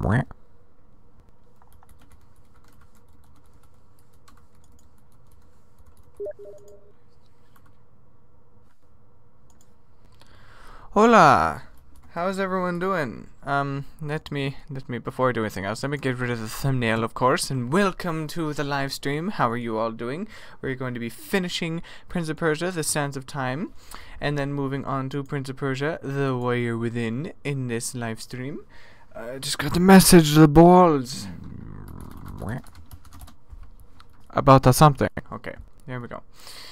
Hola! How's everyone doing? Let me before I do anything else, let me get rid of the thumbnail, of course, and welcome to the live stream. How are you all doing? We're going to be finishing Prince of Persia, The Sands of Time, and then moving on to Prince of Persia, The Warrior Within, in this live stream. I just got the message, the balls! About the something. Okay, here we go.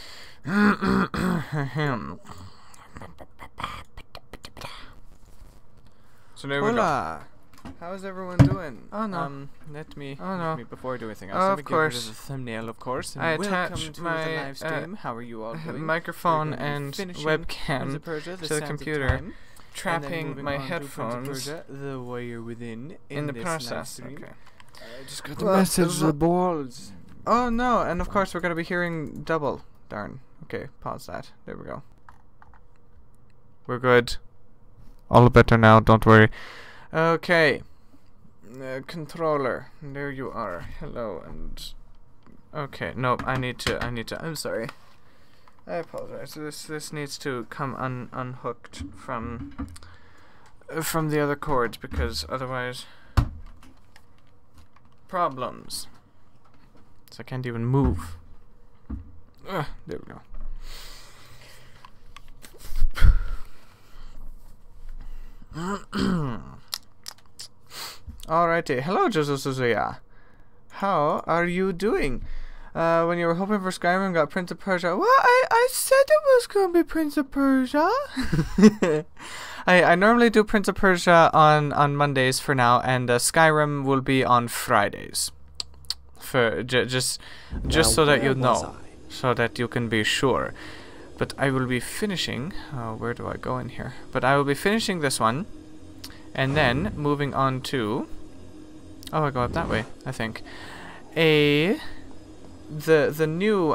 So there we go. How's everyone doing? Oh no. Let me before I do anything else. Let me get rid of the thumbnail, of course. And I attached my the live stream. How are you all doing? Microphone and webcam to the computer, trapping my headphones. The Warrior Within in the process. Okay. I just got the message. The balls. Oh no! And of course we're gonna be hearing double. Darn. Okay, pause that. There we go. We're good. All better now, don't worry. Okay. Controller. There you are. Hello, and... Okay, no, I need to, I'm sorry. I apologize. This needs to come unhooked from the other cords, because otherwise... Problems. So I can't even move. There we go. Alrighty, hello Josusuya. How are you doing? When you were hoping for Skyrim, got Prince of Persia. Well, I said it was gonna be Prince of Persia. I normally do Prince of Persia on Mondays for now, and Skyrim will be on Fridays. For just so that you know, so that you can be sure. But I will be finishing. Where do I go in here? But I will be finishing this one, and then moving on to. Oh, I go up that way. I think. The new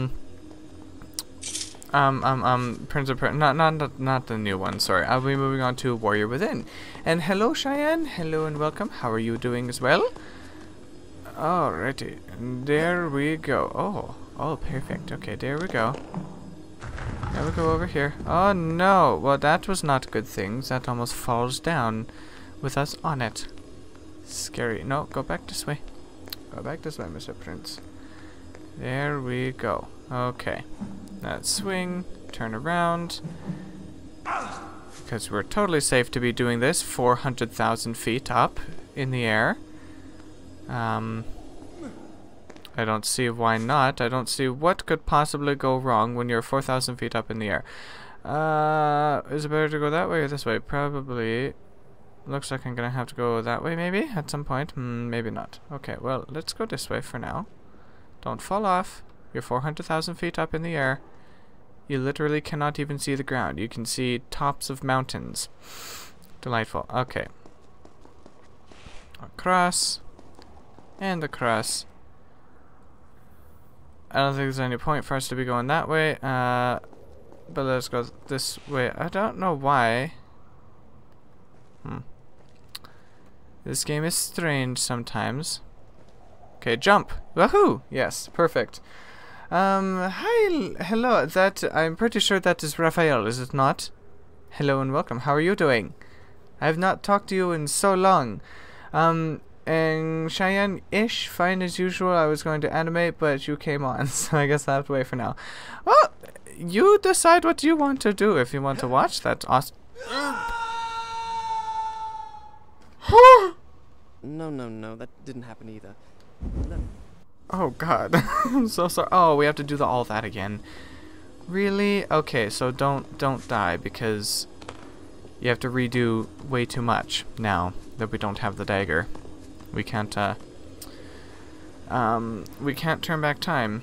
Prince of Persia. Not the new one. Sorry. I'll be moving on to Warrior Within. And hello, Cheyenne. Hello and welcome. How are you doing as well? Alrighty. There we go. Oh, perfect. Okay, there we go. Now we go over here. Oh no! Well, that was not good things. That almost falls down with us on it. Scary. No, go back this way. Go back this way, Mr. Prince. There we go. Okay. Now swing, turn around. Because we're totally safe to be doing this 400,000 feet up in the air. I don't see why not. I don't see what could possibly go wrong when you're 4,000 feet up in the air. Is it better to go that way or this way? Probably. Looks like I'm gonna have to go that way maybe at some point. Maybe not. Okay, well, let's go this way for now. Don't fall off. You're 400,000 feet up in the air. You literally cannot even see the ground. You can see tops of mountains. Delightful. Okay. Across. And across. I don't think there's any point for us to be going that way, but let's go this way. I don't know why. This game is strange sometimes. Okay, jump! Woohoo! Yes, perfect. Hello, I'm pretty sure that is Raphael, is it not? Hello and welcome, how are you doing? I have not talked to you in so long. And Cheyenne-ish, fine as usual. I was going to animate, but you came on, so I guess I have to wait for now. Well, you decide what you want to do. If you want to watch, that's awesome. No, that didn't happen either. Oh God, I'm so sorry. Oh, we have to do all that again. Really? Okay, so don't die because you have to redo way too much now that we don't have the dagger. We can't turn back time.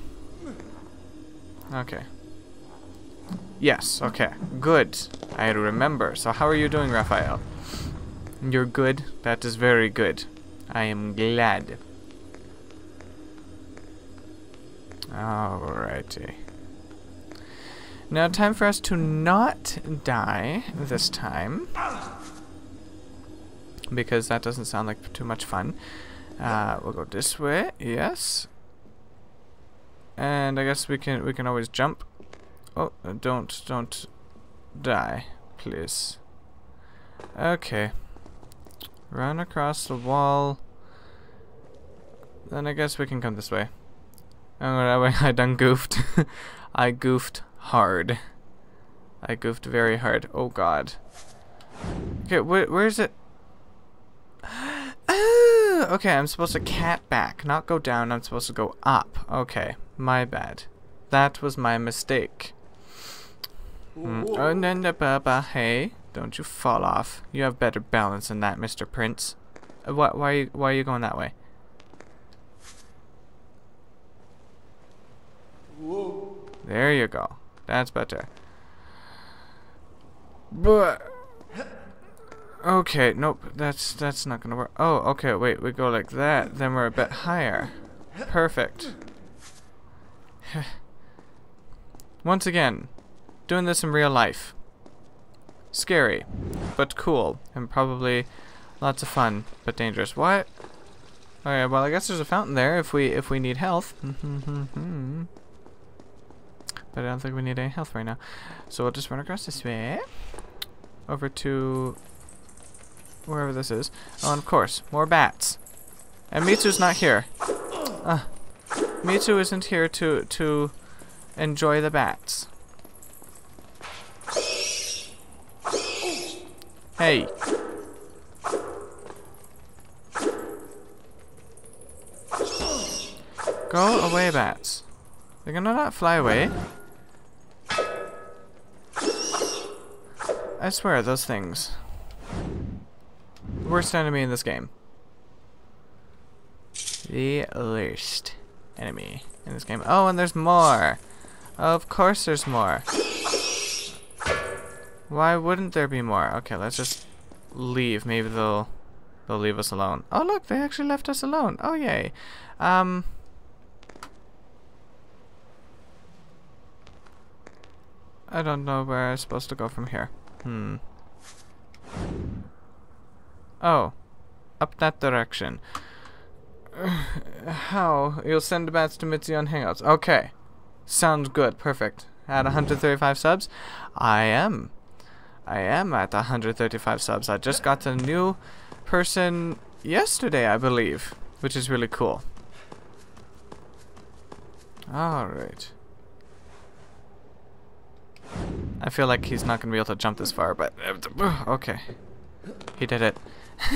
Okay. Yes, okay. Good. I remember. So how are you doing, Raphael? You're good? That is very good. I am glad. Alrighty. Now time for us to not die this time. because that doesn't sound like too much fun. We'll go this way. Yes. And I guess we can always jump. Oh, don't die, please. Okay. Run across the wall. Then I guess we can come this way. Oh, I done goofed. I goofed hard. I goofed very hard. Oh god. Okay, where is it? Oh, okay, I'm supposed to cat back, not go down. I'm supposed to go up. Okay, my bad. That was my mistake. Oh, no, hey, don't you fall off. You have better balance than that, Mr. Prince. Why are you going that way? There you go. That's better. But okay, nope. That's not gonna work. Oh, okay. Wait, we go like that. Then we're a bit higher. Perfect. Once again, doing this in real life. Scary, but cool, and probably lots of fun, but dangerous. What? Okay, well I guess there's a fountain there if we need health. But I don't think we need any health right now. So we'll just run across this way. Over to wherever this is. Oh, and of course, more bats. And Mitsu's not here. Mitsu isn't here to enjoy the bats. Hey. Go away, bats. They're gonna not fly away. I swear, those things. Worst enemy in this game. The worst enemy in this game. Oh, and there's more. Of course there's more. Why wouldn't there be more? Okay, let's just leave. Maybe they'll leave us alone. Oh, look, they actually left us alone. Oh, yay. I don't know where I'm supposed to go from here. Oh, up that direction. How? You'll send the bats to Mitzi on Hangouts. Okay. Sounds good. Perfect. At 135 subs? I am at 135 subs. I just got a new person yesterday, I believe, which is really cool. Alright. I feel like he's not going to be able to jump this far, but okay. He did it.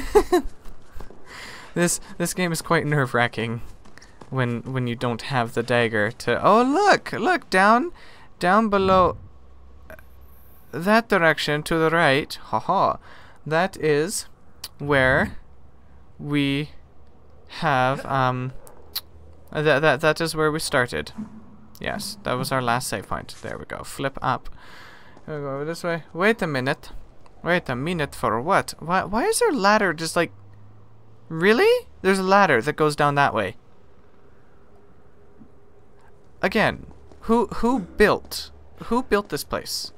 This game is quite nerve-wracking when you don't have the dagger to... Oh, look down below that direction to the right. Haha. That is where we have that is where we started. Yes, that was our last save point. There we go. Flip up. We'll go over this way. Wait a minute. Wait a minute for what? Why is there a ladder just like... Really? There's a ladder that goes down that way. Again, who built this place?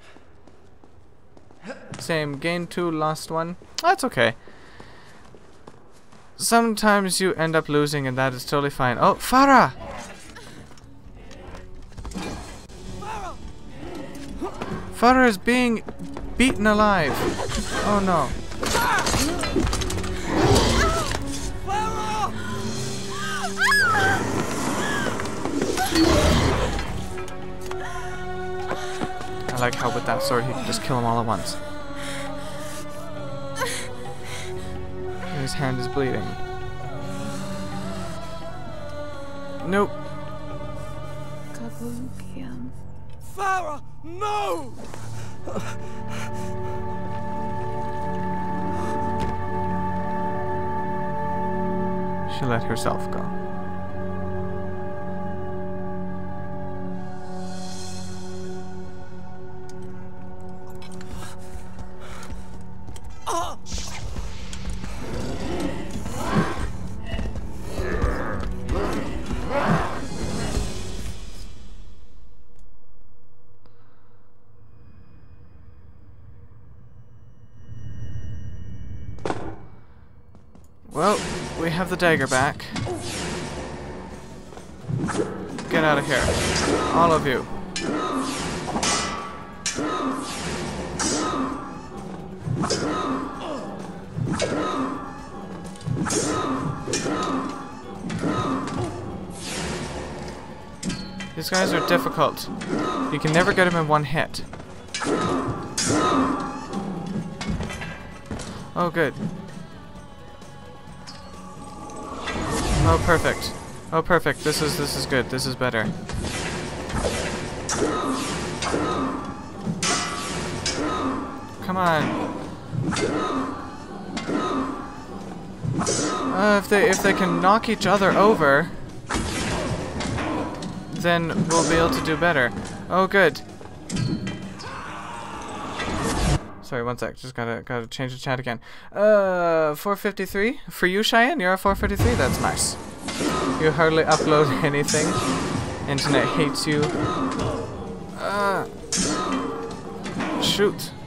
Same, gain 2, lost 1. That's okay. Sometimes you end up losing and that is totally fine. Oh, Farah! Farah is being beaten alive. Oh no. I like how with that sword he can just kill them all at once. And his hand is bleeding. Nope. Farah, no! She let herself go. Well, we have the dagger back. Get out of here. All of you. These guys are difficult. You can never get them in one hit. Oh, good. Oh, perfect. Oh, perfect. This is good. This is better. Come on. If they can knock each other over, then we'll be able to do better. Oh, good. Sorry, one sec. Just gotta change the chat again. 453 for you, Cheyenne. You're at 453. That's nice. You hardly upload anything. Internet hates you. Shoot.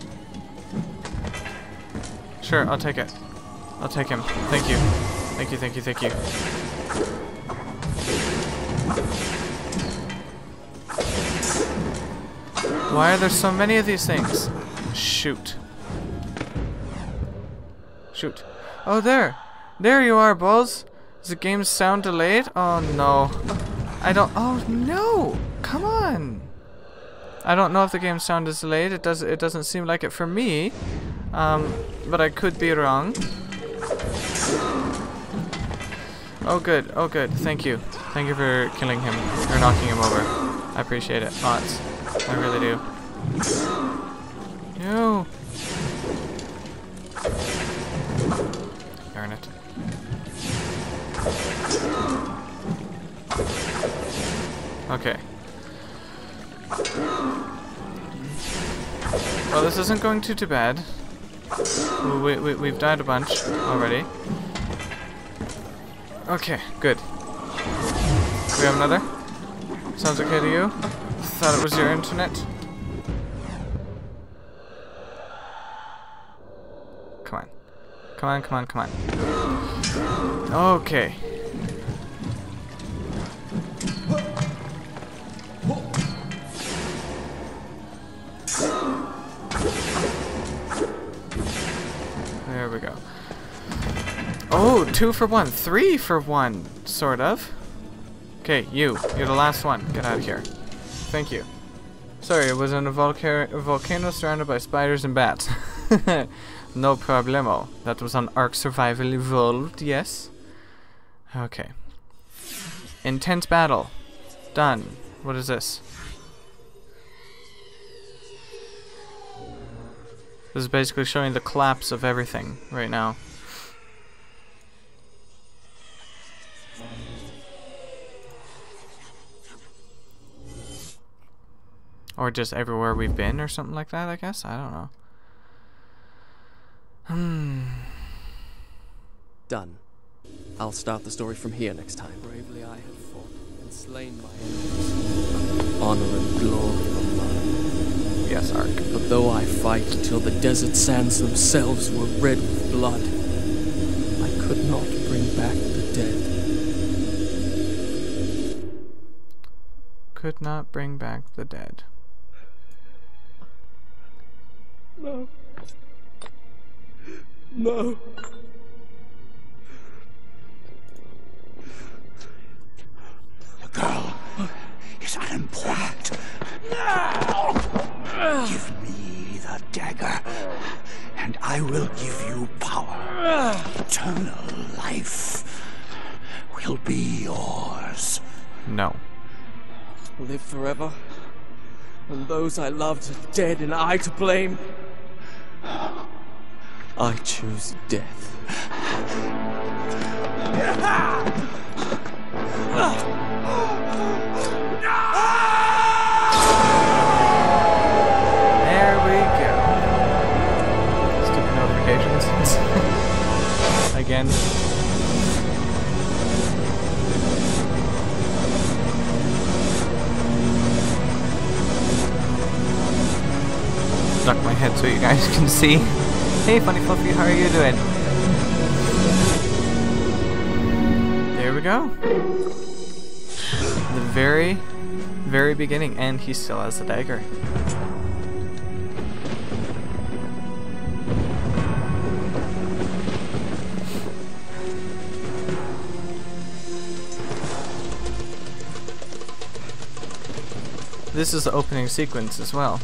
Sure, I'll take it. I'll take him. Thank you. Thank you. Thank you. Thank you. Why are there so many of these things? Shoot. Shoot. Oh, there. There you are, Balls. Is the game's sound delayed? Oh, no. I don't... Oh, no. Come on. I don't know if the game's sound is delayed. It doesn't seem like it for me. But I could be wrong. Oh, good. Oh, good. Thank you. Thank you for killing him. Or knocking him over. I appreciate it. Lots. I really do. No. Darn it. Okay. Well, this isn't going too bad. We've died a bunch already. Okay, good. We have another? Sounds okay to you? Thought it was your internet? Come on. Come on, come on, come on. Okay. There we go. Oh, 2 for 1. 3 for 1, sort of. Okay, you're the last one. Get out of here. Thank you. Sorry, it was in a volcano surrounded by spiders and bats. No problemo. That was on Ark Survival Evolved, yes? Okay. Intense battle. Done. What is this? This is basically showing the collapse of everything right now. Or just everywhere we've been or something like that, I guess? I don't know. Done. I'll start the story from here next time. Bravely I have fought and slain my enemies. Honor and glory are mine. Yes, Ark. But though I fight till the desert sands themselves were red with blood, I could not bring back the dead. Could not bring back the dead. No. No. The girl is unimportant. No! Give me the dagger, and I will give you power. Eternal life will be yours. No. Live forever, and those I loved are dead and I to blame. I choose death. There we go. Stupid notifications. Again. Duck my head so you guys can see. Hey, Funny Fluffy, how are you doing? we go. The very, very beginning, and he still has the dagger. This is the opening sequence as well.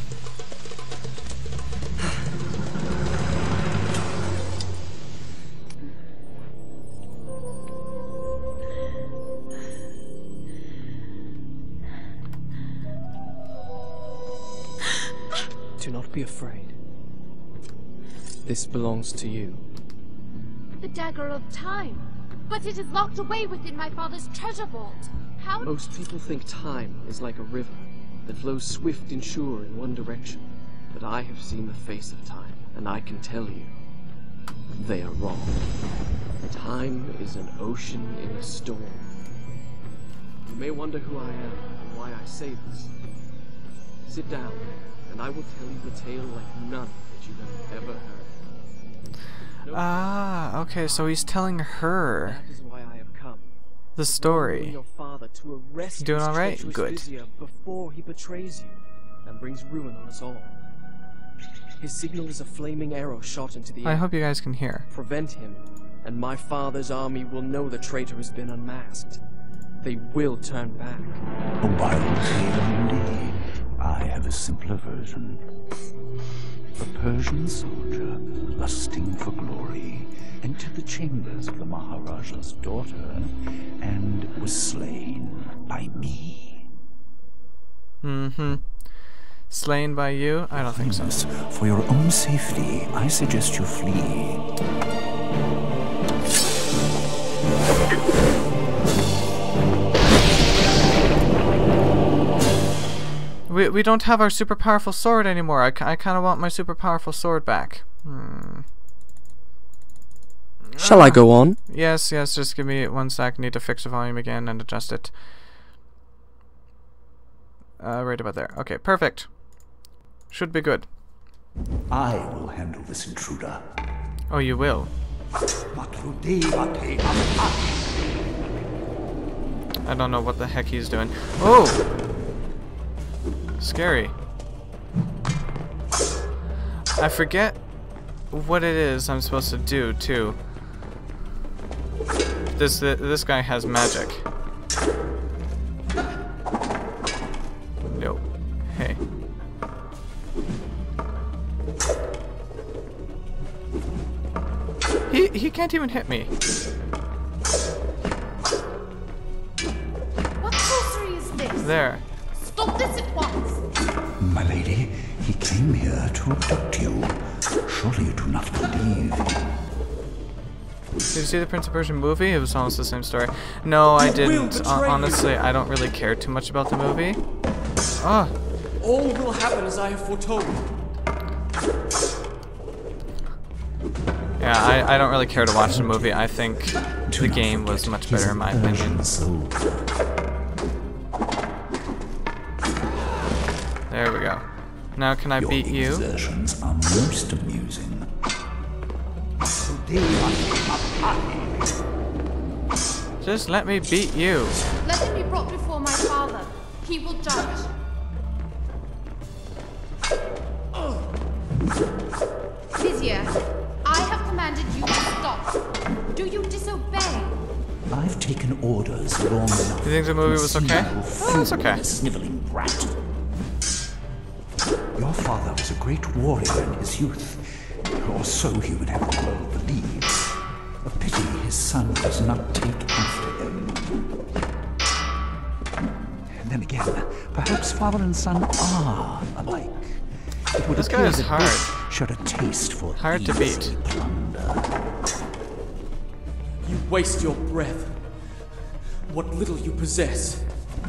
Do not be afraid. This belongs to you. The Dagger of Time. But it is locked away within my father's treasure vault. How? Most people think time is like a river that flows swift and sure in one direction. But I have seen the face of time, and I can tell you, they are wrong. Time is an ocean in a storm. You may wonder who I am and why I say this. Sit down, and I will tell you the tale like none that you have ever heard. Ah, okay, so he's telling her That is why I have come. the story. Your father to arrest Doing his all right? treacherous Good. Vizier before he betrays you and brings ruin on us all. His signal is a flaming arrow shot into the air. I hope you guys can hear. Prevent him, and my father's army will know the traitor has been unmasked. They will turn back. A wild tale indeed. I have a simpler version. A Persian soldier, lusting for glory, entered the chambers of the Maharaja's daughter and was slain by me. Mm-hmm. Slain by you? I don't think so. For your own safety, I suggest you flee. We don't have our super powerful sword anymore. I kind of want my super powerful sword back. Shall I go on? Yes, just give me 1 sec. Need to fix the volume again and adjust it. Right about there. Okay, perfect. Should be good. I will handle this intruder. Oh, you will? I don't know what the heck he's doing. Oh! Scary. I forget what it is I'm supposed to do, too. This guy has magic. Nope. Hey. He can't even hit me. What sorcery is this? There. Stop this at once! My lady, he came here to abduct you. Surely you do not believe. Did you see the Prince of Persia movie? It was almost the same story. No, I didn't. Honestly, I don't really care too much about the movie. Oh. All will happen as I have foretold. Yeah, I don't really care to watch the movie. I think the game was much better in my opinion. There we go. Now can I beat you? Your exertions are most amusing. Just let me beat you. Let him be brought before my father. He will judge. Vizier, I have commanded you to stop. Do you disobey? I've taken orders long enough. You think the movie was okay? Oh, it's okay. Sniveling brat. Your father was a great warrior in his youth, or so he would have the world believe. A pity his son does not take after him. And then again, perhaps father and son are alike. It would This guy appear is that hard. both share a taste for Hard to easy beat. plunder. You waste your breath. What little you possess.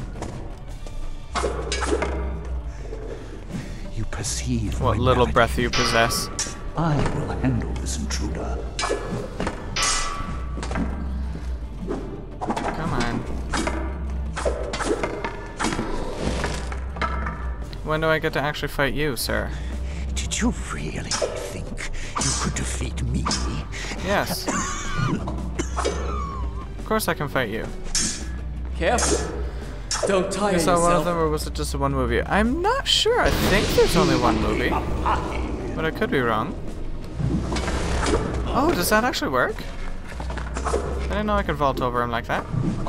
You perceive What my little malady. breath you possess. I will handle this intruder. Come on. When do I get to actually fight you, sir? Did you really think you could defeat me? Yes. Of course I can fight you. Careful. Don't tire You saw yourself. one of them, or was it just a one movie? I'm not sure. I think there's only one movie. But I could be wrong. Oh, does that actually work? I didn't know I could vault over him like that.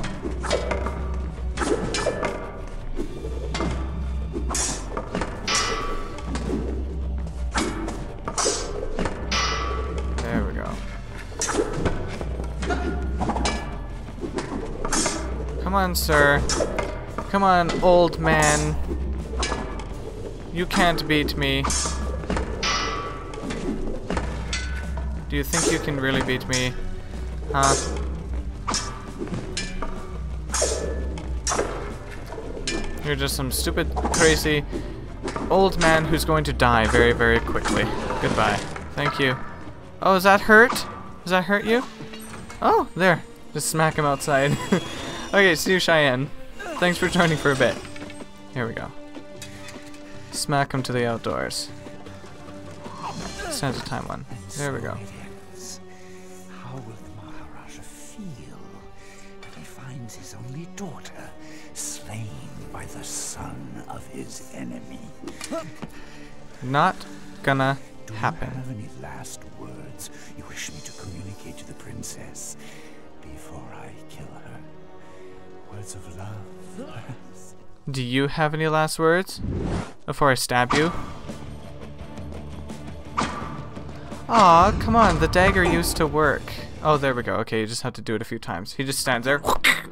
There we go. Come on, sir. Come on, old man. You can't beat me. Do you think you can really beat me? Huh? You're just some stupid, crazy old man who's going to die very, very quickly. Goodbye. Thank you. Oh, does that hurt? Does that hurt you? Oh, there. Just smack him outside. Okay, see you, Cheyenne. Thanks for joining for a bit. Here we go. Smack him to the outdoors. Santa time one. There we go. How will the Maharaja feel when he finds his only daughter slain by the son of his enemy? Not gonna Do happen. you have any last words you wish me to communicate to the princess before I kill her? Words of love, perhaps? Do you have any last words before I stab you? Aw, come on, the dagger used to work. Oh, there we go. Okay, you just have to do it a few times. He just stands there.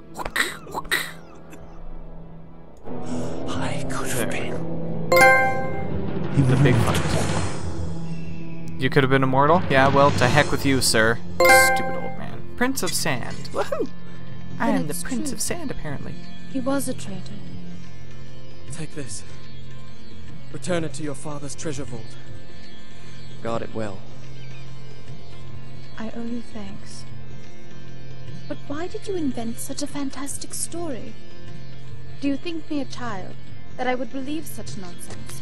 I could have been. The big fight. You could have been immortal? Yeah, well, to heck with you, sir. Stupid old man. Prince of Sand. Woohoo! I am the it's Prince true. of Sand, apparently. He was a traitor. Take this. Return it to your father's treasure vault. Guard it well. I owe you thanks. But why did you invent such a fantastic story? Do you think me a child, that I would believe such nonsense?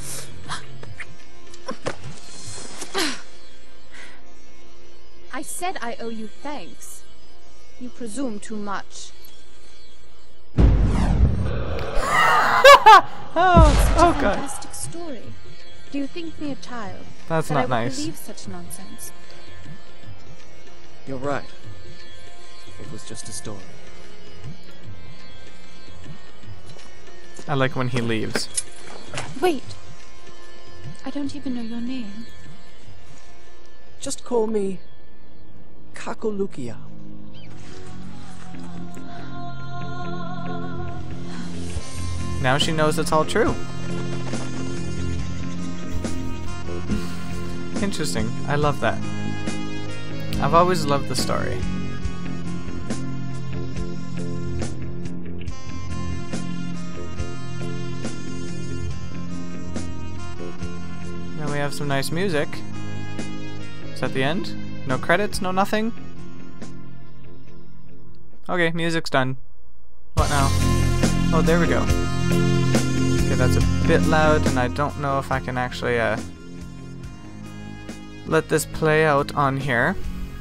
I said I owe you thanks. You presume too much. Oh god. Fantastic story. Do you think me a child? That's that not I would nice. believe such nonsense? You're right. It was just a story. I like when he leaves. Wait. I don't even know your name. Just call me Kakolukia. Now she knows it's all true. Interesting. I love that. I've always loved the story. Now we have some nice music. Is that the end? No credits? No nothing? Okay, music's done. What now? Oh, there we go. Okay, that's a bit loud, and I don't know if I can actually let this play out on here.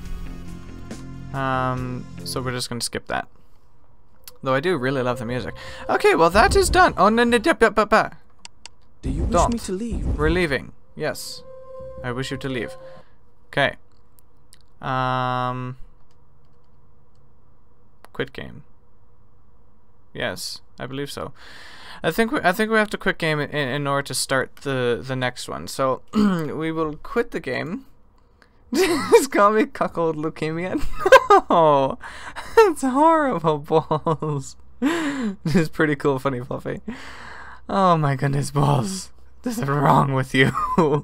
So we're just gonna skip that. Though I do really love the music. Okay, well that is done. Oh no no no no no no. Do you wish Don't. me to leave? We're leaving. Yes. I wish you to leave. Okay. Quit game. Yes, I believe so. I think we have to quit game in order to start the next one. So we will quit the game. Just call me cuckold leukemia. No, it's horrible, balls. This is pretty cool, funny, fluffy. Oh my goodness, balls. What is wrong with you?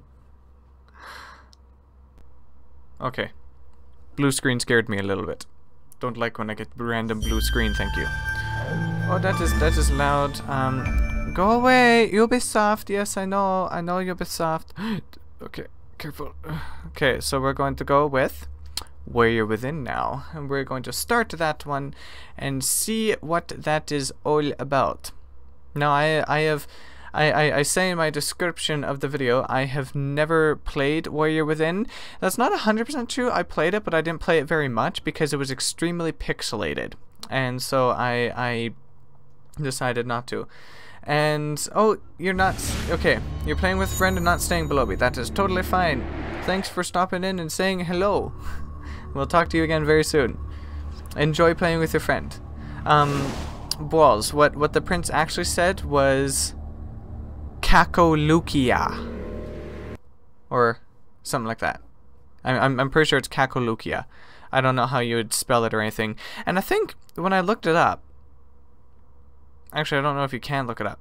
Okay. Blue screen scared me a little bit. Don't like when I get random blue screen, thank you. Oh, that is loud. Go away, Ubisoft. Yes, I know Ubisoft. Okay, careful. Okay, so we're going to go with Where You're Within now, and we're going to start that one and see what that is all about. Now, I I say in my description of the video, I have never played Warrior Within. That's not 100% true. I played it, but I didn't play it very much because it was extremely pixelated. And so I decided not to. And, oh, you're not, okay, you're playing with a friend and not staying below me. That is totally fine. Thanks for stopping in and saying hello. We'll talk to you again very soon. Enjoy playing with your friend. Balls, what the prince actually said was Kakolukia. Or something like that. I'm pretty sure it's Kakolukia. I don't know how you would spell it or anything. And I think when I looked it up, actually, I don't know if you can look it up.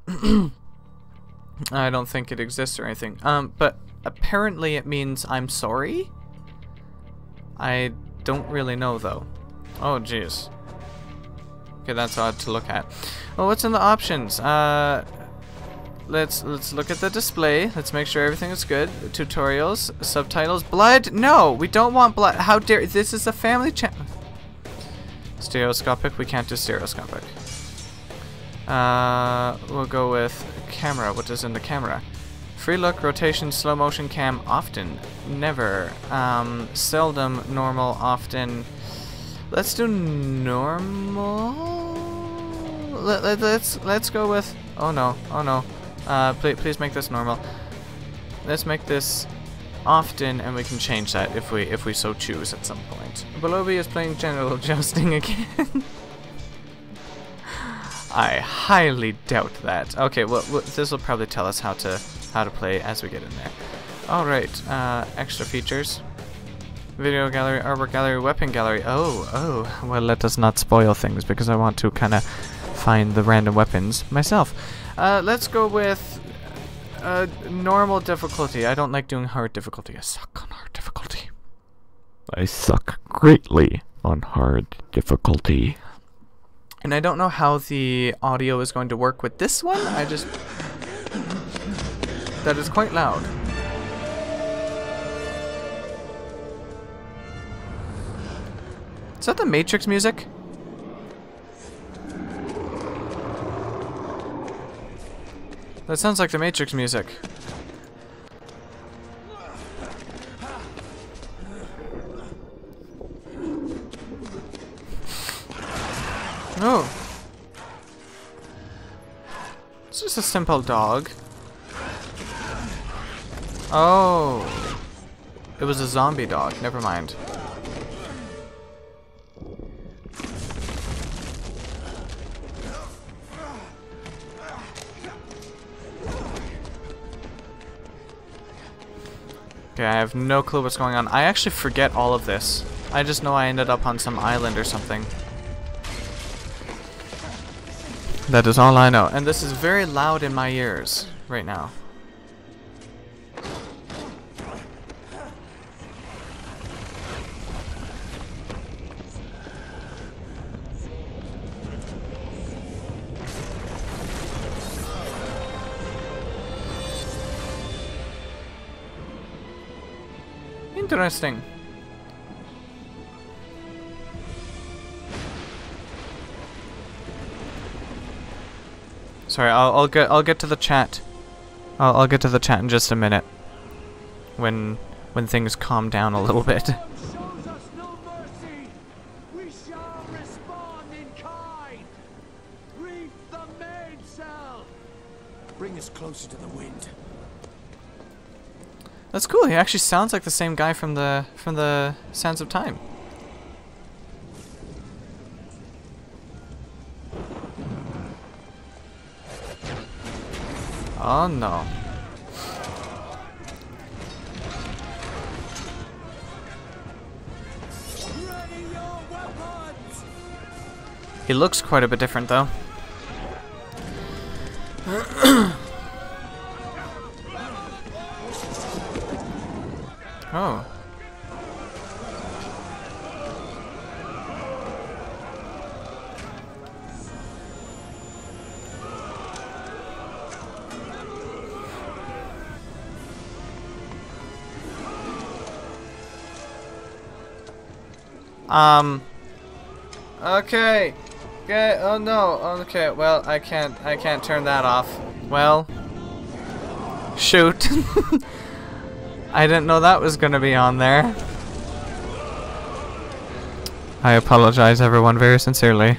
I don't think it exists or anything. But apparently it means I'm sorry? I don't really know, though. Oh, jeez. Okay, that's odd to look at. Well, what's in the options? Let's look at the display. Let's make sure everything is good. Tutorials, subtitles, blood. No, we don't want blood. How dare, this is a family channel. Stereoscopic, we can't do stereoscopic. We'll go with camera. What is in the camera? Free look, rotation, slow motion, cam, often, never, seldom, normal, often. Let's do normal. Let's go with. Oh no! Oh no! Please make this normal. Let's make this often, and we can change that if we so choose at some point. Below is playing general jousting again. I highly doubt that. Okay, well this will probably tell us how to play as we get in there. All right, extra features. Video gallery, artwork gallery, weapon gallery. Oh, well, let us not spoil things because I want to kind of find the random weapons myself. Let's go with normal difficulty. I don't like doing hard difficulty. I suck on hard difficulty. I suck greatly on hard difficulty. And I don't know how the audio is going to work with this one. That is quite loud. Is that the Matrix music? That sounds like the Matrix music. Oh. It's just a simple dog. Oh. It was a zombie dog. Never mind. Okay, I have no clue what's going on. I actually forget all of this. I just know I ended up on some island or something. That is all I know. And this is very loud in my ears right now. Interesting. Sorry, I'll get to the chat. I'll get to the chat in just a minute. When things calm down a little bit. Shows us no mercy. We shall respond in kind. Reef the mainsail. Bring us closer to the wind. That's cool. He actually sounds like the same guy from the Sands of Time. Oh no. Ready your weapons. He looks quite a bit different though. Oh. Okay. Okay. Oh no. Okay. Well, I can't turn that off. Well, Shoot. I didn't know that was gonna be on there. I apologize, everyone, very sincerely.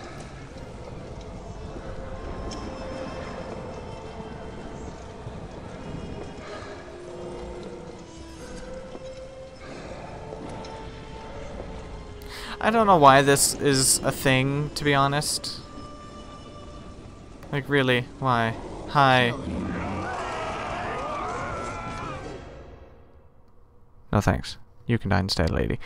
I don't know why this is a thing, to be honest. Like, really, why? Hi. No thanks. You can die instead, lady.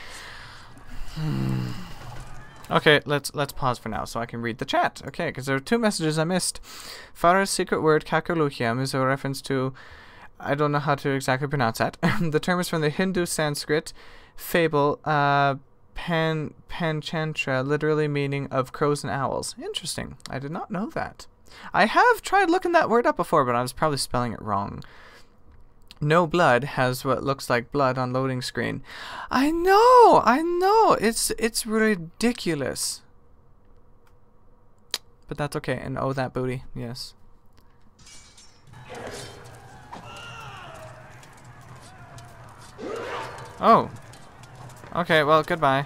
Okay, let's pause for now so I can read the chat. Okay, because there are 2 messages I missed. Farah's secret word, Kakulukiam, is a reference to... I don't know how to exactly pronounce that. The term is from the Hindu Sanskrit fable, Panchantra, literally meaning of crows and owls. Interesting. I did not know that. I have tried looking that word up before, but I was probably spelling it wrong. No blood has what looks like blood on loading screen. I know. It's ridiculous. But that's okay. And oh, that booty. Yes. Oh. Okay, well, goodbye.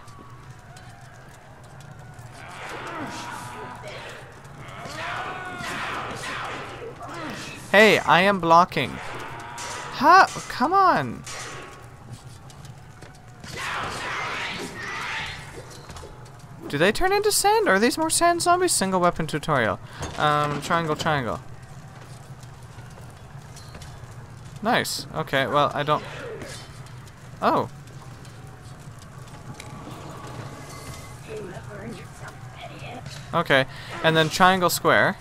Hey, I am blocking. Ha! Come on! Do they turn into sand? Or are these more sand zombies? Single weapon tutorial. Triangle. Nice. Okay, well, I don't... Oh. Okay, and then triangle square.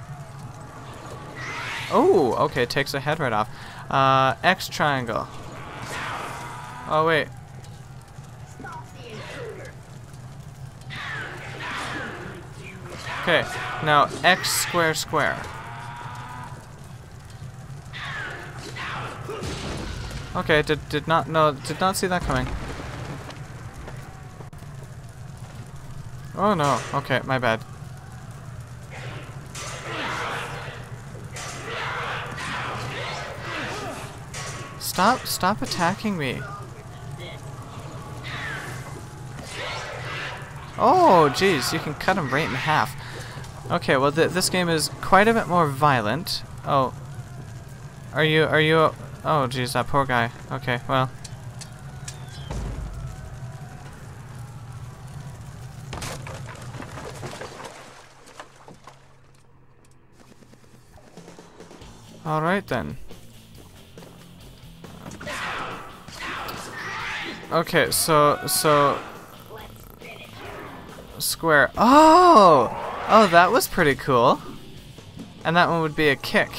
Oh, okay, takes the head right off. X triangle. Oh, wait. Okay, now X square square. Okay, did not see that coming. Oh no, okay, my bad. Stop attacking me. Oh, jeez, you can cut him right in half. Okay, well, this game is quite a bit more violent. Oh. Are you... Oh, jeez, that poor guy. Okay, well. Alright, then. Okay, so square. Oh, that was pretty cool. And that one would be a kick.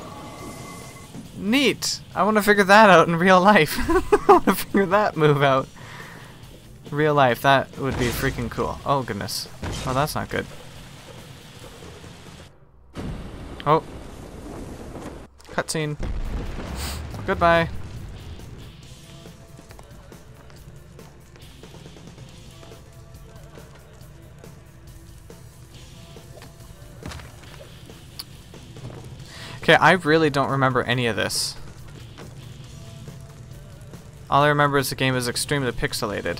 Neat. I want to figure that out in real life. I want to figure that move out. Real life, that would be freaking cool. Oh goodness. Oh, that's not good. Oh. Cutscene. Goodbye. Okay, I really don't remember any of this. All I remember is the game is extremely pixelated.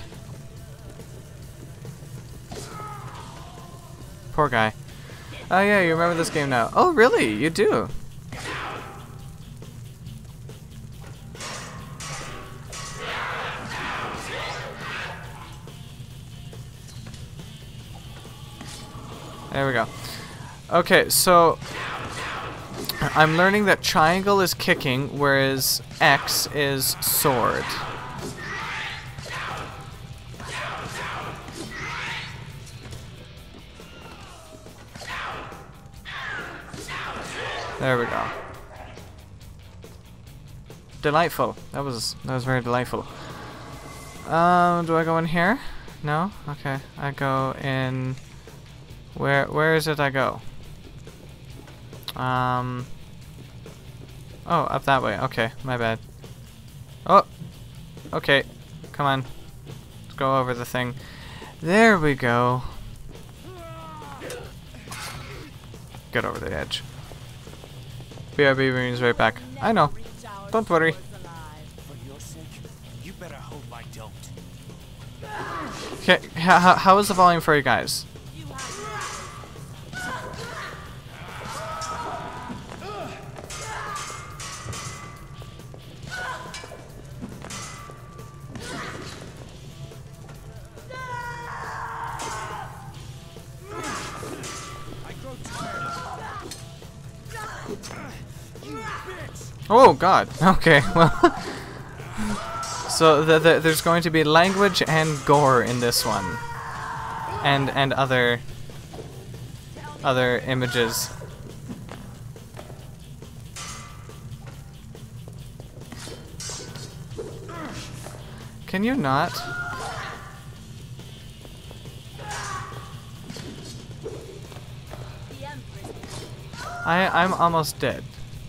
Poor guy. Oh yeah, you remember this game now. Oh really? You do? There we go. Okay, so I'm learning that triangle is kicking, whereas X is sword. There we go. Delightful. That was very delightful. Do I go in here? No? Okay. I go in... Where is it I go? Oh, up that way. Okay, my bad. Oh! Okay. Come on. Let's go over the thing. There we go. Get over the edge. BRB means right back. I know. Don't worry. For your sake, you better hope I don't. Okay, how is the volume for you guys? Oh god. Okay, well. So there's going to be language and gore in this one. And other images. Can you not? I'm almost dead.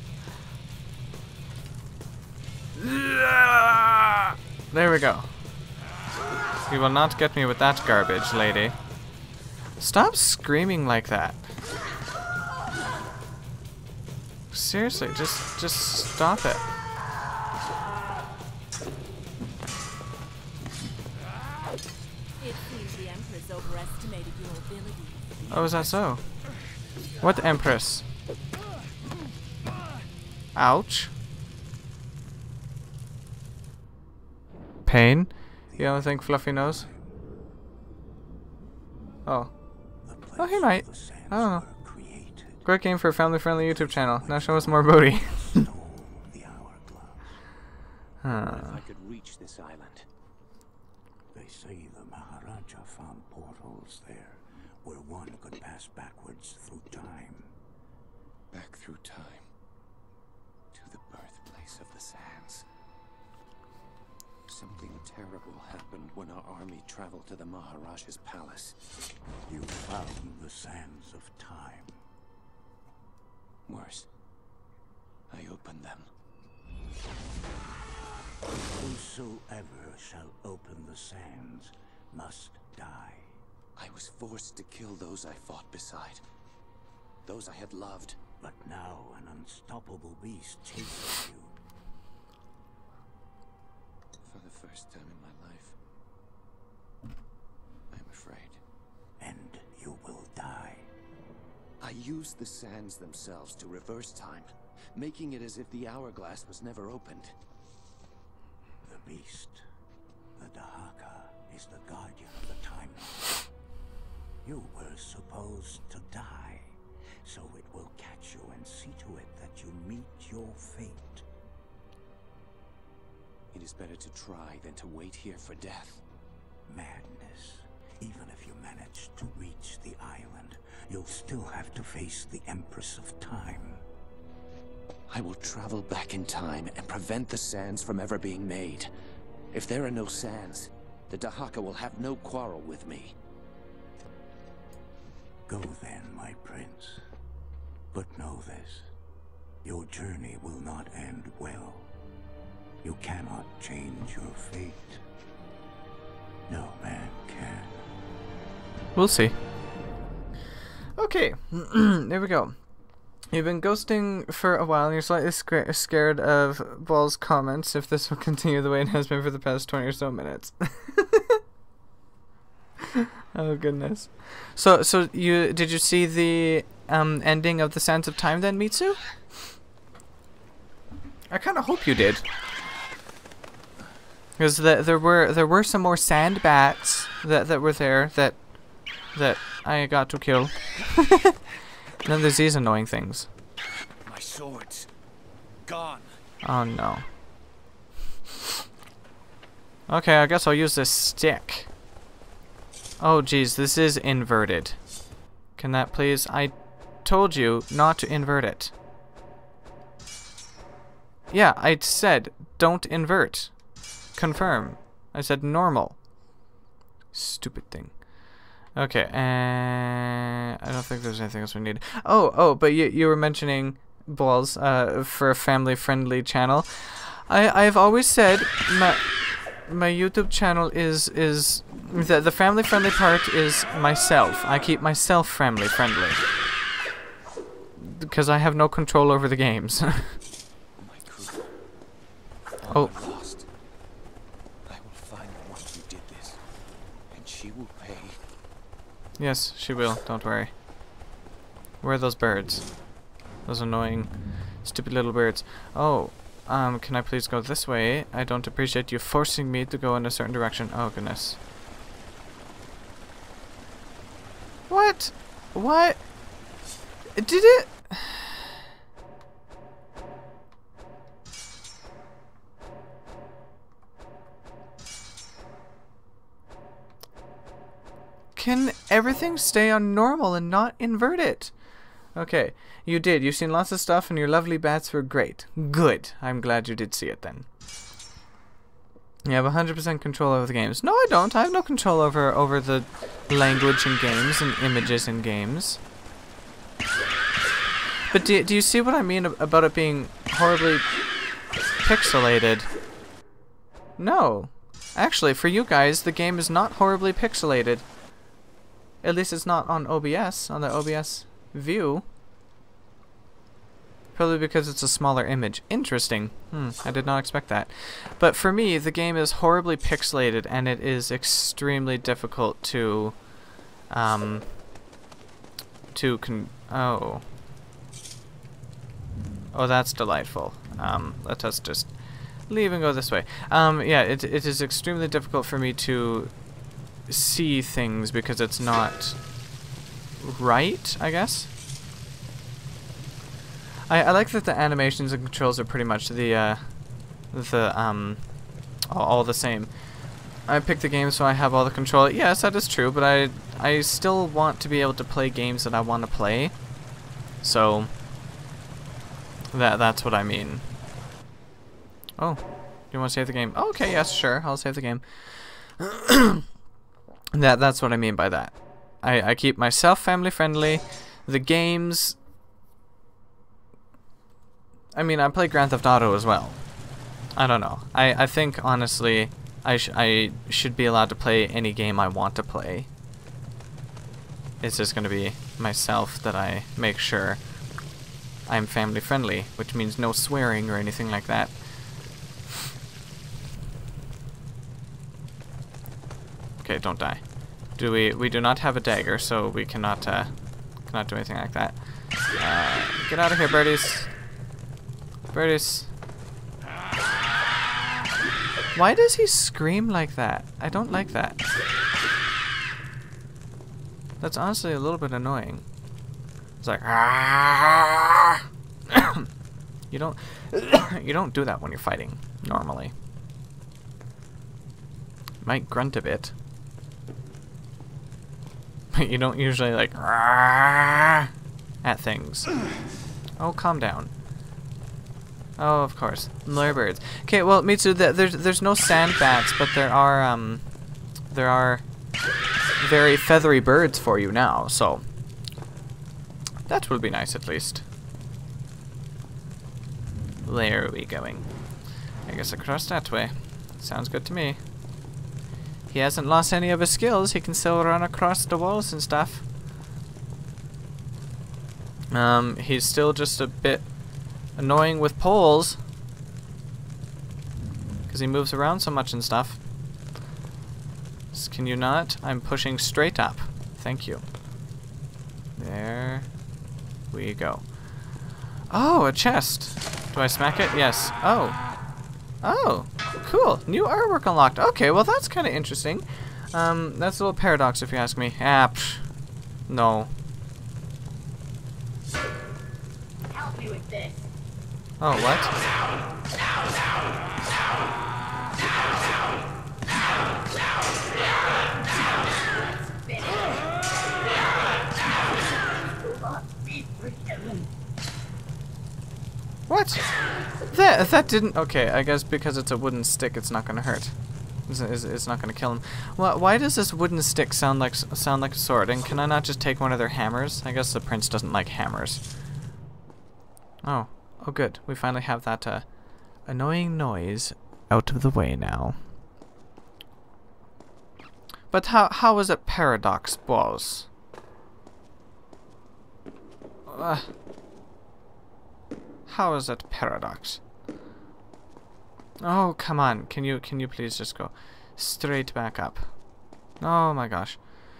There we go. You will not get me with that garbage, lady. Stop screaming like that. Seriously, just stop it. It seems the Empress overestimated your ability. Oh, is that so? What Empress? Ouch. Pain? You don't think Fluffy knows? Oh. Oh, he might. I don't know. Great game for a family-friendly YouTube channel. Now show us more booty. Huh. If I could reach this island. They say the Maharaja found portals there, where one could pass backwards through time. Back through time. To the birthplace of the sands. Something terrible happened when our army traveled to the Maharaja's palace. You found the sands of time. Worse, I opened them. Whosoever shall open the sands must die. I was forced to kill those I fought beside. Those I had loved. But now an unstoppable beast chases you. For the first time in my life, I'm afraid. And you will die. I used the sands themselves to reverse time, making it as if the hourglass was never opened. The beast, the Dahaka, is the guardian of the timeline. You were supposed to die, so it will catch you and see to it that you meet your fate. It is better to try than to wait here for death. Madness. Even if you manage to reach the island, you'll still have to face the Empress of Time. I will travel back in time and prevent the sands from ever being made. If there are no sands, the Dahaka will have no quarrel with me. Go then, my prince. But know this. Your journey will not end well. You cannot change your fate. No man can. We'll see. Okay, there we go. You've been ghosting for a while and you're slightly scared of Ball's comments if this will continue the way it has been for the past 20 or so minutes. Oh goodness. So did you see the ending of the Sands of Time then, Mitsu? I kind of hope you did. Because there were some more sand bats that were there that I got to kill. And then there's these annoying things. My swords. Gone. Oh no. Okay, I guess I'll use this stick. Oh geez, this is inverted. Can that please? I told you not to invert it. Yeah, I said don't invert. Confirm. I said normal. Stupid thing. Okay, and I don't think there's anything else we need. Oh, but you were mentioning Balls for a family-friendly channel. I've always said my YouTube channel is the family-friendly part is myself. I keep myself family-friendly. because I have no control over the games. My crew. Oh. I'm lost. I will find the one who did this, and she will pay. Yes, she will. Don't worry. Where are those birds? Those annoying, stupid little birds. Oh, can I please go this way? I don't appreciate you forcing me to go in a certain direction. Oh, goodness. What? What? Did it? Can everything stay on normal and not invert it? Okay, you did. You've seen lots of stuff and your lovely bats were great. Good. I'm glad you did see it then. You have 100% control over the games. No, I don't. I have no control over the language in games and images in games. But do you see what I mean about it being horribly pixelated? No. Actually, for you guys, the game is not horribly pixelated. At least it's not on OBS, on the OBS view. Probably because it's a smaller image. Interesting. I did not expect that. But for me, the game is horribly pixelated, and it is extremely difficult to, oh. Oh, that's delightful. Let us just leave and go this way. Yeah, it is extremely difficult for me to see things because it's not right, I guess. I like that the animations and controls are pretty much all the same. I picked the game so I have all the control. Yes, that is true, but I still want to be able to play games that I want to play. So that's what I mean. Oh, you want to save the game? Oh, okay, yes, sure, I'll save the game. That's what I mean by that. I keep myself family friendly. The games, I mean, I play Grand Theft Auto as well. I don't know. I think, honestly, I should be allowed to play any game I want to play. It's just going to be myself that I make sure I'm family friendly, which means no swearing or anything like that. Okay, don't die. We do not have a dagger, so we cannot do anything like that. Get out of here, birdies. Birdies. Why does he scream like that? I don't like that. That's honestly a little bit annoying. It's like you don't do that when you're fighting normally. You might grunt a bit. But you don't usually like at things. Oh, calm down. Oh, of course. More birds. Okay, well, Mitsu, there's no sand bats, but there are very feathery birds for you now, so that will be nice at least. Where are we going? I guess across that way. Sounds good to me. He hasn't lost any of his skills. He can still run across the walls and stuff. He's still just a bit annoying with poles because he moves around so much and stuff. Can you not? I'm pushing straight up. Thank you. There we go. Oh, a chest. Do I smack it? Yes. Oh. Oh, cool. New artwork unlocked. Okay, well that's kind of interesting. That's a little paradox if you ask me. Ah, psh. No. Help me with this. Oh, what? What? That didn't... Okay, I guess because it's a wooden stick, it's not gonna hurt. It's not gonna kill him. Well, why does this wooden stick sound like a sword? And can I not just take one of their hammers? I guess the prince doesn't like hammers. Oh. Oh, good. We finally have that annoying noise out of the way now. But how is it paradox, boss? How is that paradox? Oh, come on. Can you please just go straight back up? Oh my gosh.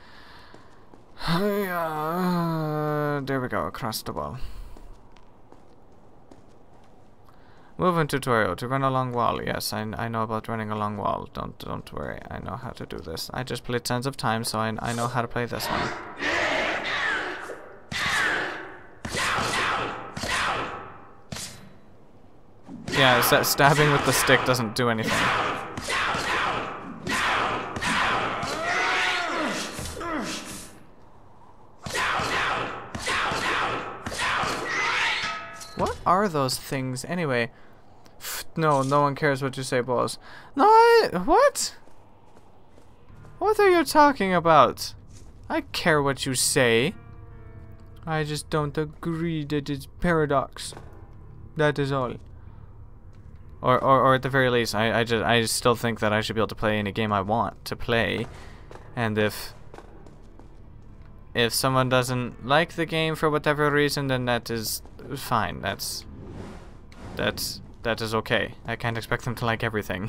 There we go, across the wall. Movement tutorial to run a long wall. Yes, I know about running a long wall. Don't worry. I know how to do this. I just played Sands of Time, so I know how to play this one. Yeah, stabbing with the stick doesn't do anything. What are those things anyway? No one cares what you say, boss. No, what? What are you talking about? I care what you say. I just don't agree that it's paradox. That is all. Or at the very least, I just still think that I should be able to play any game I want to play, and if someone doesn't like the game for whatever reason, then that is fine. That is okay. I can't expect them to like everything.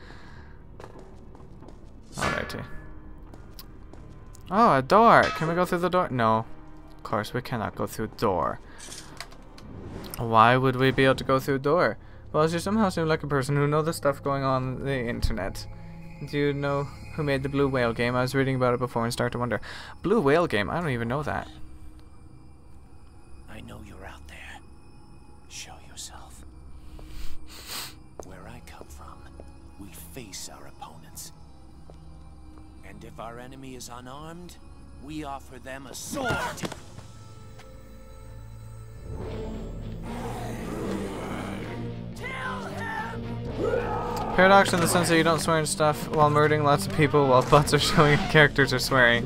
Alrighty. Oh, a door. Can we go through the door? No. Of course, we cannot go through door. Why would we be able to go through door? Well, you somehow seem like a person who knows the stuff going on the internet. Do you know who made the Blue Whale game? I was reading about it before and start to wonder. Blue Whale game? I don't even know that. I know you're out there. Show yourself. Where I come from, we face our opponents. And if our enemy is unarmed, we offer them a sword. Paradox in the sense that you don't swear and stuff while murdering lots of people while butts are showing and characters are swearing.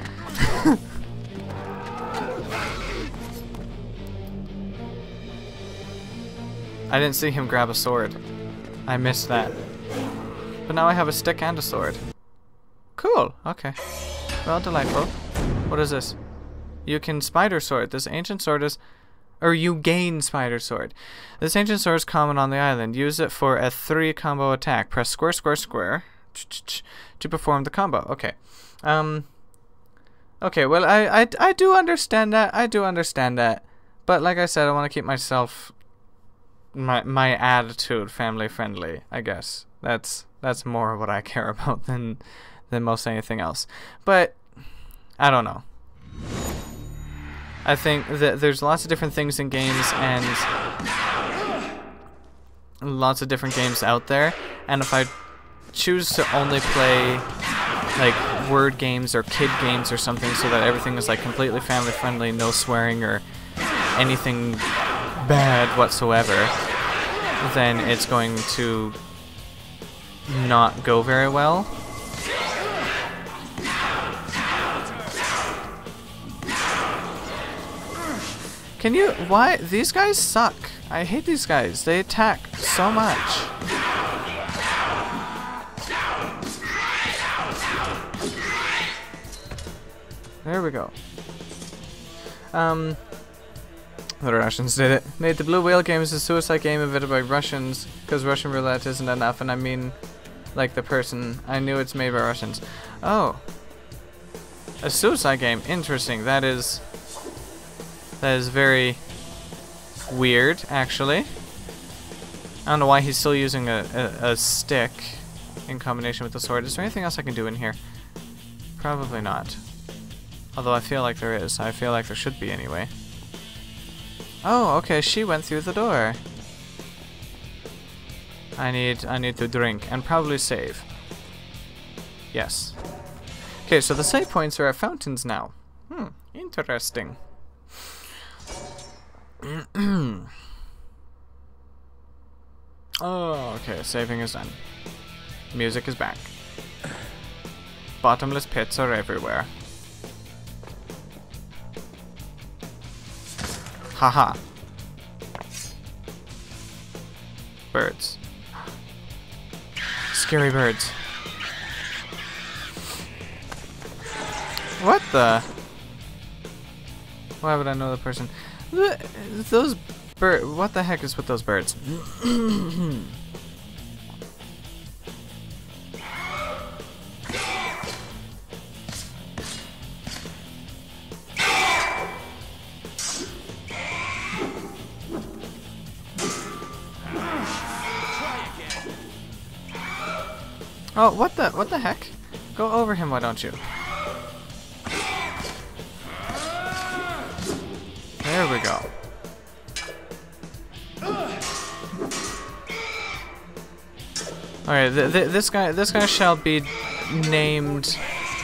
I didn't see him grab a sword. I missed that. But now I have a stick and a sword. Cool, okay. Well, delightful. What is this? You can spider sword. This ancient sword is... Or you gain spider sword. This ancient sword is common on the island. Use it for a 3 combo attack. Press square, square, square to perform the combo. Okay. Okay, well, I do understand that. I do understand that. But like I said, I want to keep myself... My attitude family friendly, I guess. That's more what I care about than most anything else. But I don't know. I think that there's lots of different things in games and lots of different games out there, and if I choose to only play like word games or kid games or something so that everything is like completely family friendly, no swearing or anything bad whatsoever, then it's going to not go very well. Can you... Why? These guys suck. I hate these guys. They attack so much. There we go. The Russians did it. Nate, the Blue Whale game is a suicide game invented by Russians because Russian roulette isn't enough, and I mean like the person. I knew it's made by Russians. Oh. A suicide game. Interesting. That is very weird, actually. I don't know why he's still using a stick in combination with the sword. Is there anything else I can do in here? Probably not. Although I feel like there is. I feel like there should be anyway. Oh, okay, she went through the door. I need to drink and probably save. Yes. Okay, so the save points are at fountains now. Interesting. Oh, okay, saving is done. Music is back. Bottomless pits are everywhere. Haha. Birds. Scary birds. What the? Why would I know the person? Those bird. What the heck is with those birds? Oh, what the heck? Go over him, why don't you? There we go. Alright, this guy shall be named,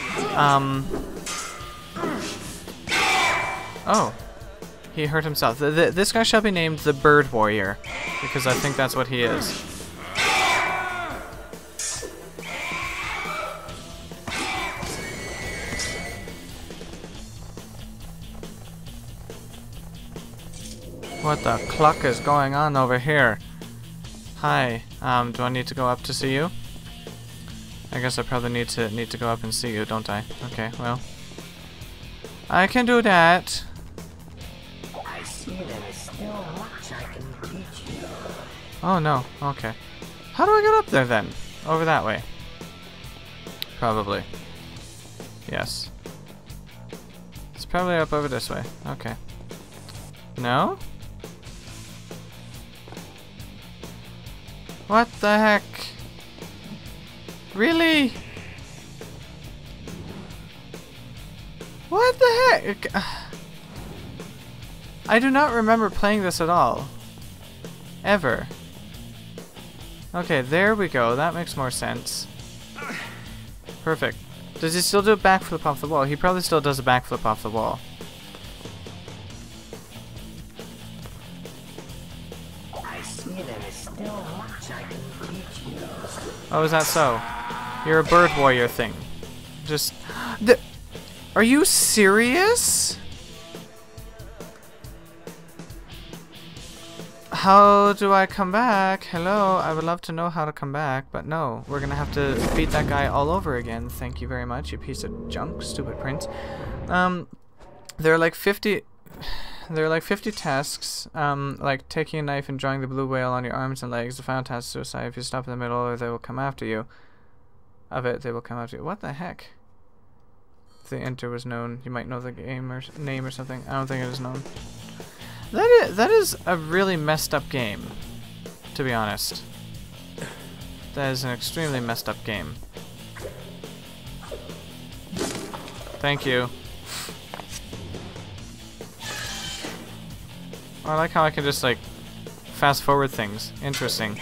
oh, he hurt himself. This guy shall be named the Bird Warrior, because I think that's what he is. What the cluck is going on over here? Hi, do I need to go up to see you? I guess I probably need to go up and see you, don't I? Okay, well. I can do that. I see there is still much I can teach you. Oh no, okay. How do I get up there then? Over that way. Probably. Yes. It's probably up over this way. Okay. No? What the heck? Really? What the heck? I do not remember playing this at all. Ever. Okay, there we go. That makes more sense. Perfect. Does he still do a backflip off the wall? He probably still does a backflip off the wall. I see there is still much I can teach you. Oh, is that so? You're a bird warrior thing. Just... Are you serious? How do I come back? Hello, I would love to know how to come back, but no. We're gonna have to beat that guy all over again. Thank you very much, you piece of junk, stupid Prince. There are like 50... There are like 50 tasks, like taking a knife and drawing the blue whale on your arms and legs. The final task is suicide. If you stop in the middle, or they will come after you. They will come after you. What the heck? If the enter was known, you might know the gamer's name or something. I don't think it is known. That is a really messed up game, to be honest. That is an extremely messed up game. Thank you. I like how I can just, like, fast forward things. Interesting.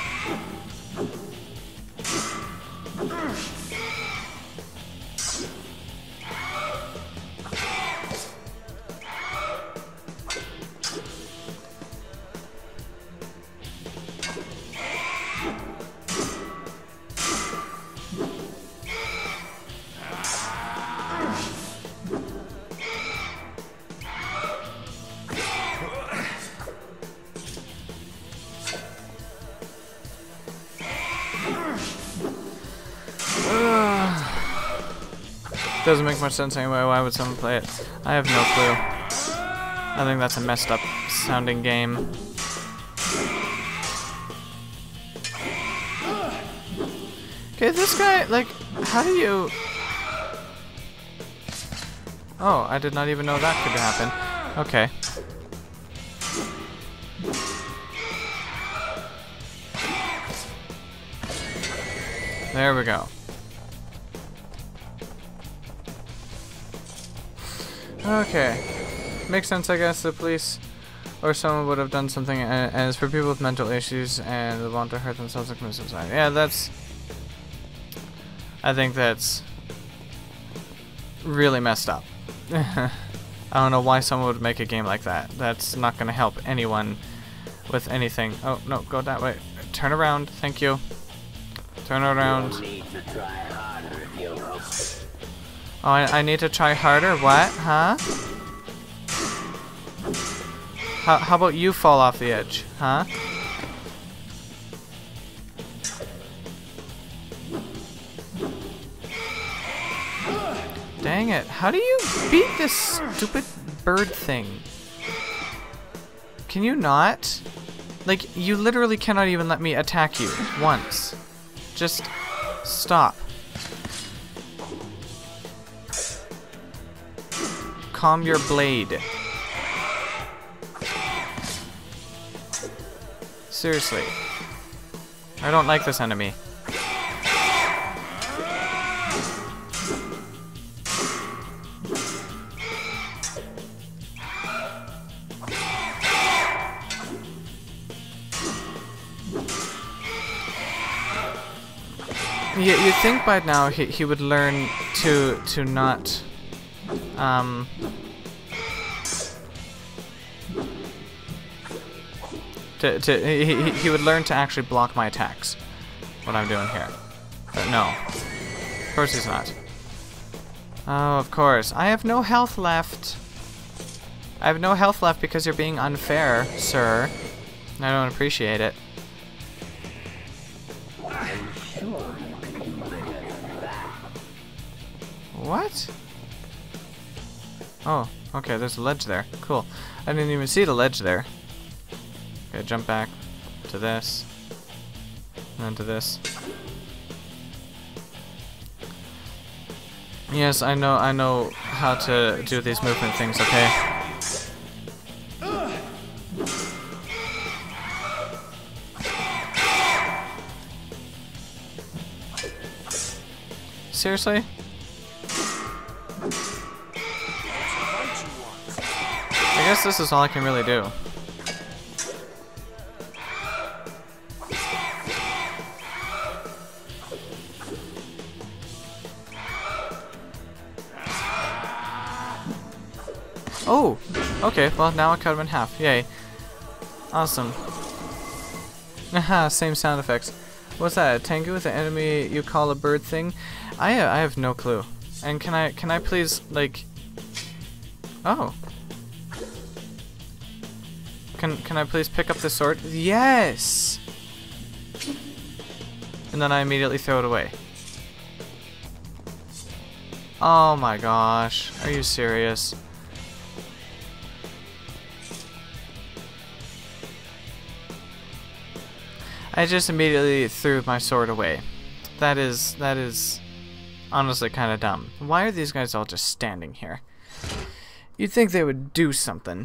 Doesn't make much sense anyway. Why would someone play it? I have no clue. I think that's a messed up sounding game. Okay, this guy, like, how do you... Oh, I did not even know that could happen. Okay. There we go. Okay. Makes sense, I guess. The police or someone would have done something as for people with mental issues and want to hurt themselves and commit suicide. Yeah, that's... I think that's really messed up. I don't know why someone would make a game like that. That's not going to help anyone with anything. Oh, no, go that way. Turn around. Thank you. Turn around. Oh, I need to try harder? What? Huh? How about you fall off the edge? Huh? Dang it. How do you beat this stupid bird thing? Can you not? Like, you literally cannot even let me attack you once. Just stop. Calm your blade. Seriously. I don't like this enemy. You'd think by now he would learn to not he would learn to actually block my attacks. What I'm doing here. But no. Of course he's not. Oh, of course. I have no health left. I have no health left because you're being unfair, sir. I don't appreciate it. What? Oh, okay, there's a ledge there. Cool. I didn't even see the ledge there. Okay, jump back to this. And then to this. Yes, I know how to do these movement things, okay? Seriously? I guess this is all I can really do. Oh! Okay, well now I cut him in half. Yay. Awesome. Haha, same sound effects. What's that? A Tengu with an enemy you call a bird thing? I have no clue. And can I please, like... Oh. Can I please pick up the sword? Yes! And then I immediately throw it away. Oh my gosh. Are you serious? I just immediately threw my sword away. That is honestly kind of dumb. Why are these guys all just standing here? You'd think they would do something.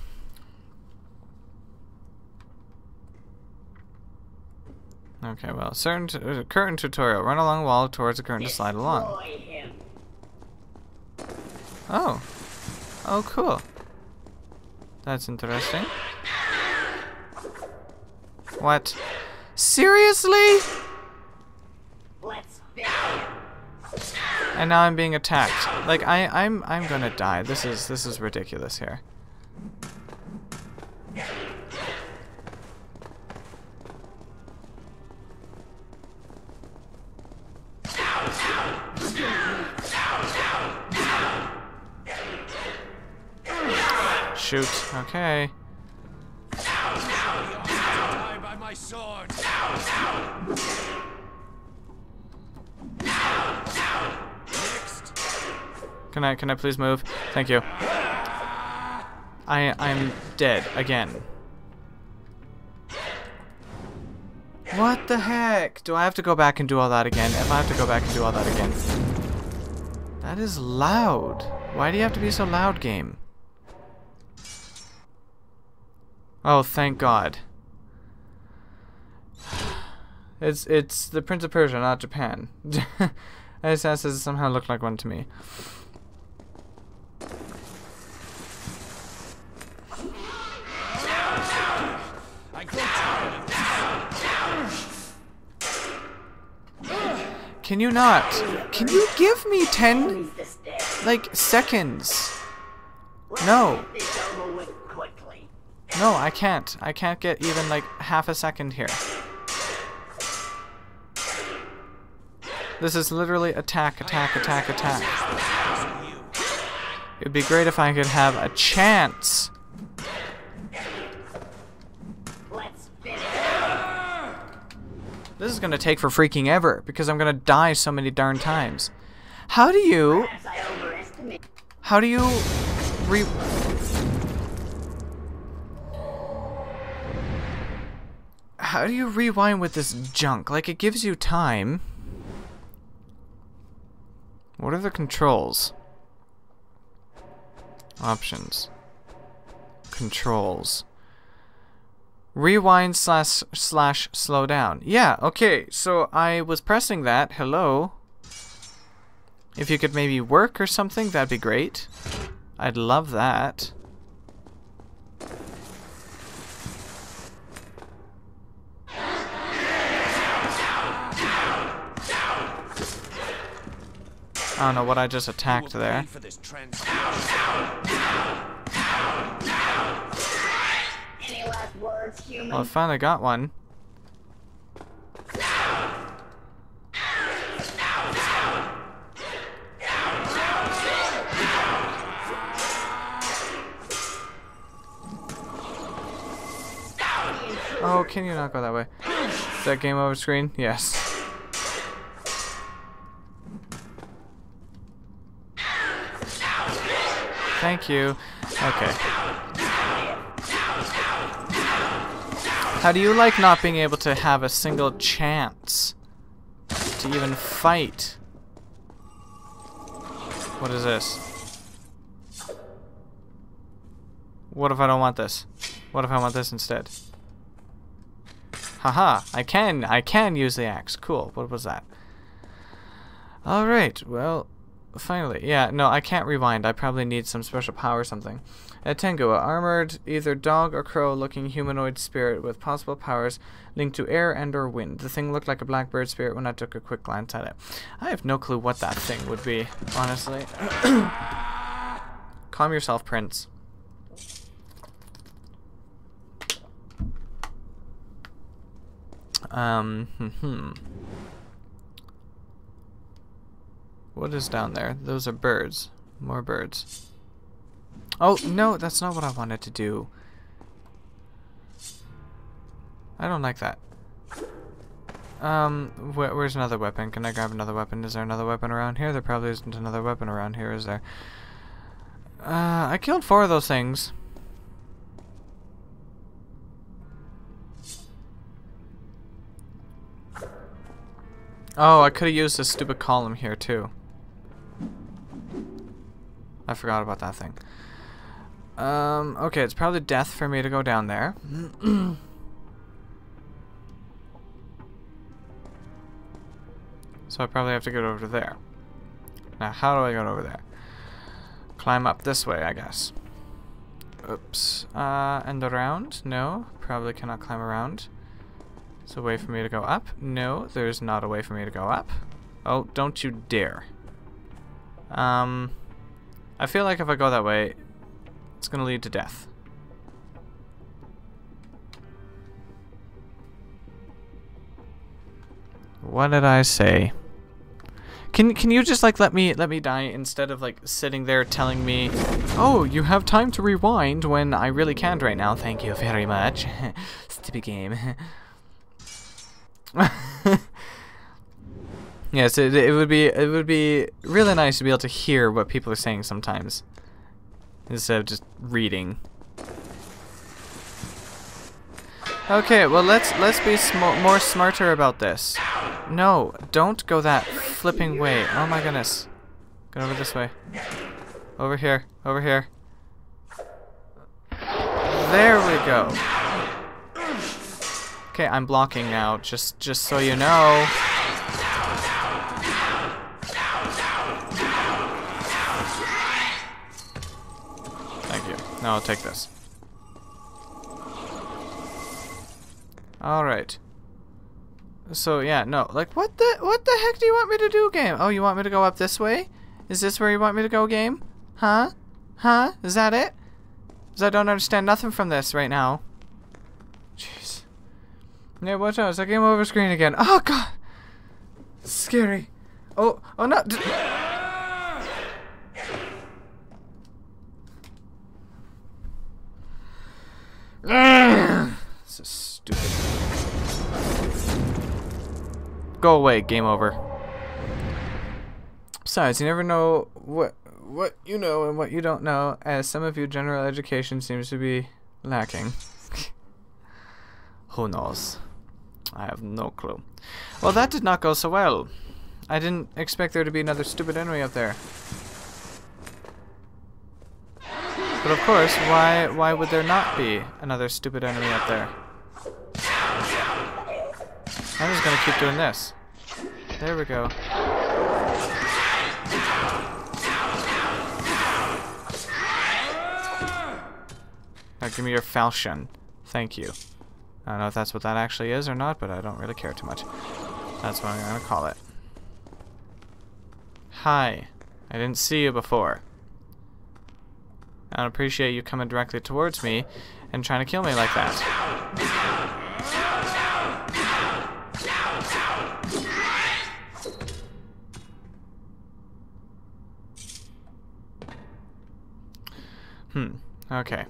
Okay, well, curtain tutorial. Run along wall towards the curtain to slide along. Oh. Oh, cool. That's interesting. What? Seriously? And now I'm being attacked. Like I'm gonna die. This is ridiculous here. Shoot. Okay. By my sword. Can I please move? Thank you. I'm dead again. What the heck? Do I have to go back and do all that again? If I have to go back and do all that again. That is loud. Why do you have to be so loud, game? Oh, thank God. It's the Prince of Persia, not Japan. SS somehow looked like one to me. Can you not? Can you give me 10, like, seconds? No. No, I can't. I can't get even, like, half a second here. This is literally attack, attack, attack, attack. It'd be great if I could have a chance. This is gonna take for freaking ever, because I'm gonna die so many darn times. How do you How do you rewind with this junk? Like, it gives you time. What are the controls? Options. Controls. Rewind slash slow down. Yeah, okay, so I was pressing that. Hello? If you could maybe work or something, that'd be great. I'd love that. I don't know what I just attacked there. Well, I finally got one. Oh, can you not go that way? Is that game over screen? Yes. Thank you. Okay. How do you like not being able to have a single chance to even fight? What is this? What if I don't want this? What if I want this instead? Haha, I can use the axe. Cool. What was that? Alright, well, finally. Yeah, no, I can't rewind. I probably need some special power or something. A Tengu, a armored, either dog or crow looking humanoid spirit with possible powers linked to air and or wind. The thing looked like a blackbird spirit when I took a quick glance at it. I have no clue what that thing would be, honestly. Calm yourself, Prince. What is down there? Those are birds. More birds. Oh, no, that's not what I wanted to do. I don't like that. Where's another weapon? Can I grab another weapon? Is there another weapon around here? There probably isn't another weapon around here, is there? I killed 4 of those things. Oh, I could have used this stupid column here, too. I forgot about that thing. Okay, it's probably death for me to go down there. So I probably have to get over there. Now, how do I get over there? Climb up this way, I guess. Oops. And around? No, probably cannot climb around. Is there a way for me to go up? No, there's not a way for me to go up. Oh, don't you dare. I feel like if I go that way, it's gonna lead to death. What did I say? Can you just like let me die instead of like sitting there telling me, oh, you have time to rewind when I really can't right now. Thank you very much. Stupid game. Yes, it would be really nice to be able to hear what people are saying sometimes instead of just reading. Okay, well let's be more smarter about this. No, don't go that flipping way. Oh my goodness. Go over this way. Over here. Over here. There we go. Okay, I'm blocking now, just so you know. Thank you. Now I'll take this. Alright. So yeah, no, like what the heck do you want me to do, game? Oh, you want me to go up this way? Is this where you want me to go, game? Huh? Huh? Is that it? Because I don't understand nothing from this right now. Jeez. Yeah, watch out, it's like game over screen again. Oh god! Scary. Oh no! This is stupid. Go away, game over. Besides, you never know what you know and what you don't know, as some of you general education seems to be lacking. Who knows? I have no clue. Well, that did not go so well. I didn't expect there to be another stupid enemy up there. But of course, why would there not be another stupid enemy up there? I'm just gonna keep doing this. There we go. Now give me your falchion. Thank you. I don't know if that's what that actually is or not, but I don't really care too much. That's what I'm gonna call it. Hi. I didn't see you before. I don't appreciate you coming directly towards me and trying to kill me like that. Okay.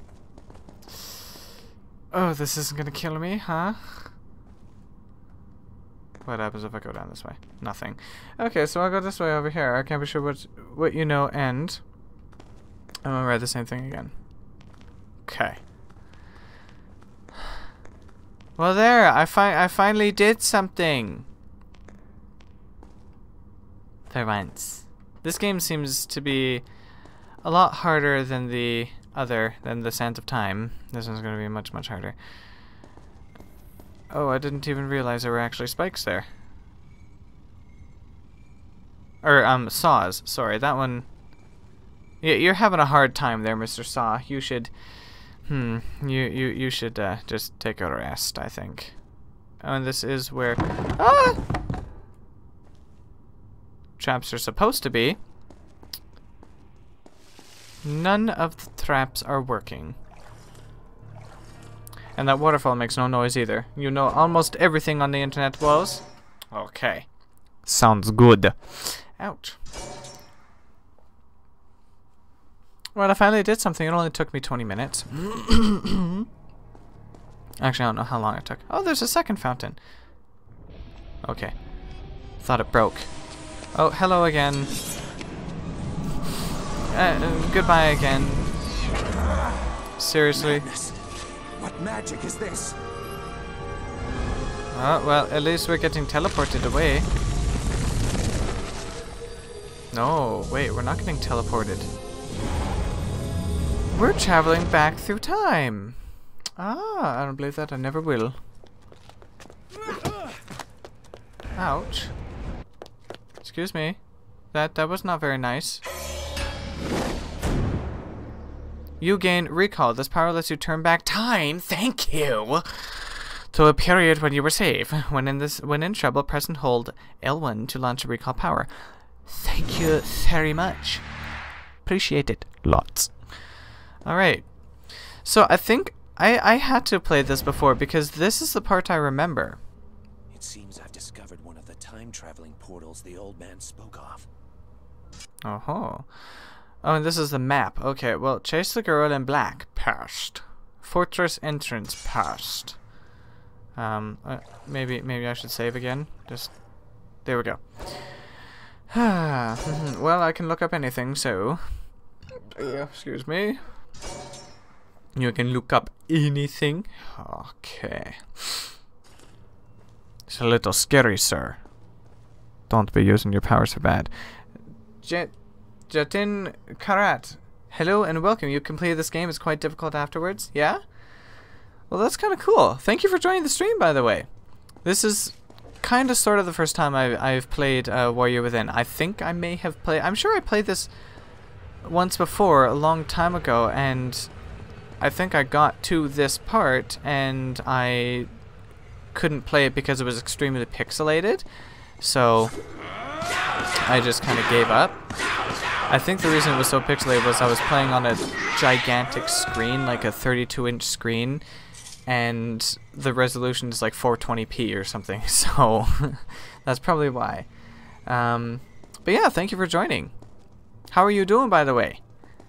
Oh, this isn't gonna kill me, huh? What happens if I go down this way? Nothing. Okay, so I'll go this way over here. I can't be sure what you know, and I'm gonna write the same thing again. Okay. Well, there. I finally did something. For once. This game seems to be a lot harder than the Sands of Time. This one's gonna be much harder. Oh, I didn't even realize there were actually spikes there. Or, saws. Sorry, that one... Yeah, you're having a hard time there, Mr. Saw. You should... You should, just take a rest, I think. Oh, and this is where... Ah! Traps are supposed to be. None of the traps are working. And that waterfall makes no noise either. You know almost everything on the internet was? Okay. Sounds good. Ouch. Well, I finally did something. It only took me 20 minutes. Actually, I don't know how long it took. Oh, there's a second fountain. Okay. Thought it broke. Oh, hello again. Goodbye again. Seriously? What magic is this? Oh, well, at least we're getting teleported away. No, wait, we're not getting teleported. We're traveling back through time. Ah, I don't believe that. I never will. Ouch. Excuse me. That was not very nice. You gain recall. This power lets you turn back time. Thank you. To a period when you were safe. When in trouble, press and hold L1 to launch a recall power. Thank you very much. Appreciate it. Lots. Alright. So I think I had to play this before because this is the part I remember. It seems I've discovered one of the time-traveling portals the old man spoke of. Oh, and this is the map. Okay, well, chase the girl in black. Passed. Fortress entrance. Passed. Maybe I should save again. Just there we go. Well, I can look up anything, so excuse me. You can look up anything. Okay. It's a little scary, sir. Don't be using your powers for bad. Jatin Karat. Hello and welcome. You completed this game. It's quite difficult afterwards. Yeah? Well, that's kind of cool. Thank you for joining the stream, by the way. This is kind of sort of the first time I've played Warrior Within. I think I may have played... I'm sure I played this once before, a long time ago, and I think I got to this part, and I couldn't play it because it was extremely pixelated. So I just kind of gave up. I think the reason it was so pixelated was I was playing on a gigantic screen, like a 32-inch screen, and the resolution is like 420p or something, so that's probably why. But yeah, thank you for joining. How are you doing, by the way?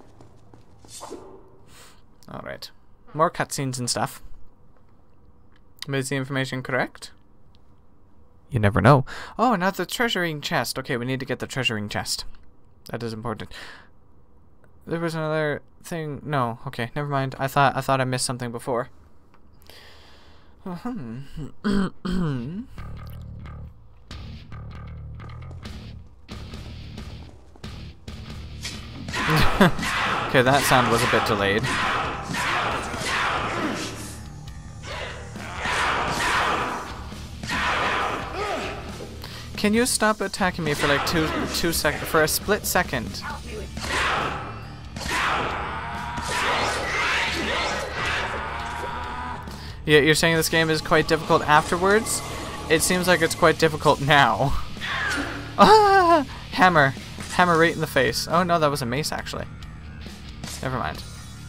Alright. More cutscenes and stuff. But is the information correct? You never know. Oh, now the treasuring chest. Okay, we need to get the treasuring chest. That is important. There was another thing. No, okay, never mind. I thought I missed something before. Okay, that sound was a bit delayed. Can you stop attacking me for like two seconds, for a split second? Yeah, you're saying this game is quite difficult afterwards? It seems like it's quite difficult now. Ah! Hammer. Hammer right in the face. Oh no, that was a mace actually. Never mind.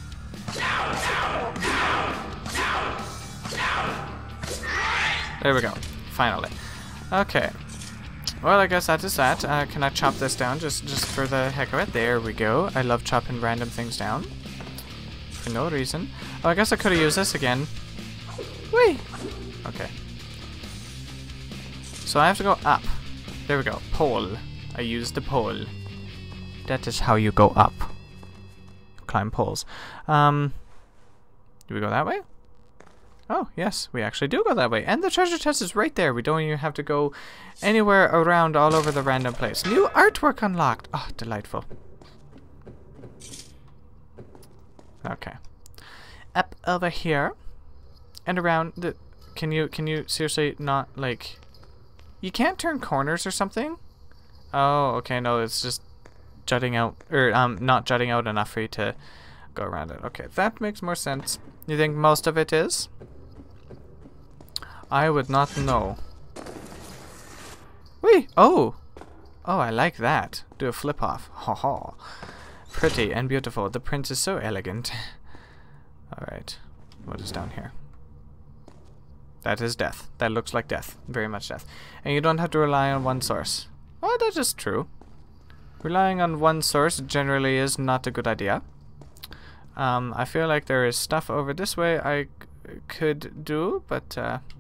There we go. Finally. Okay. Well, I guess that is that. Can I chop this down just for the heck of it? There we go. I love chopping random things down. For no reason. Oh, I guess I could have used this again. Whee! Okay. So I have to go up. There we go. Pole. I used the pole. That is how you go up. Climb poles. Do we go that way? Oh, yes, we actually do go that way. And the treasure chest is right there. We don't even have to go anywhere around all over the random place. New artwork unlocked. Oh, delightful. Okay. Up over here. And around the... Can you seriously not, like... You can't turn corners or something? Oh, okay, no, it's just jutting out, or not jutting out enough for you to go around it. Okay, that makes more sense. You think most of it is? I would not know. Whee! Oh! Oh, I like that. Do a flip off. Ha ha. Pretty and beautiful. The prince is so elegant. Alright. What is down here? That is death. That looks like death. Very much death. And you don't have to rely on one source. Oh, that is true. Relying on one source generally is not a good idea. I feel like there is stuff over this way I could do, but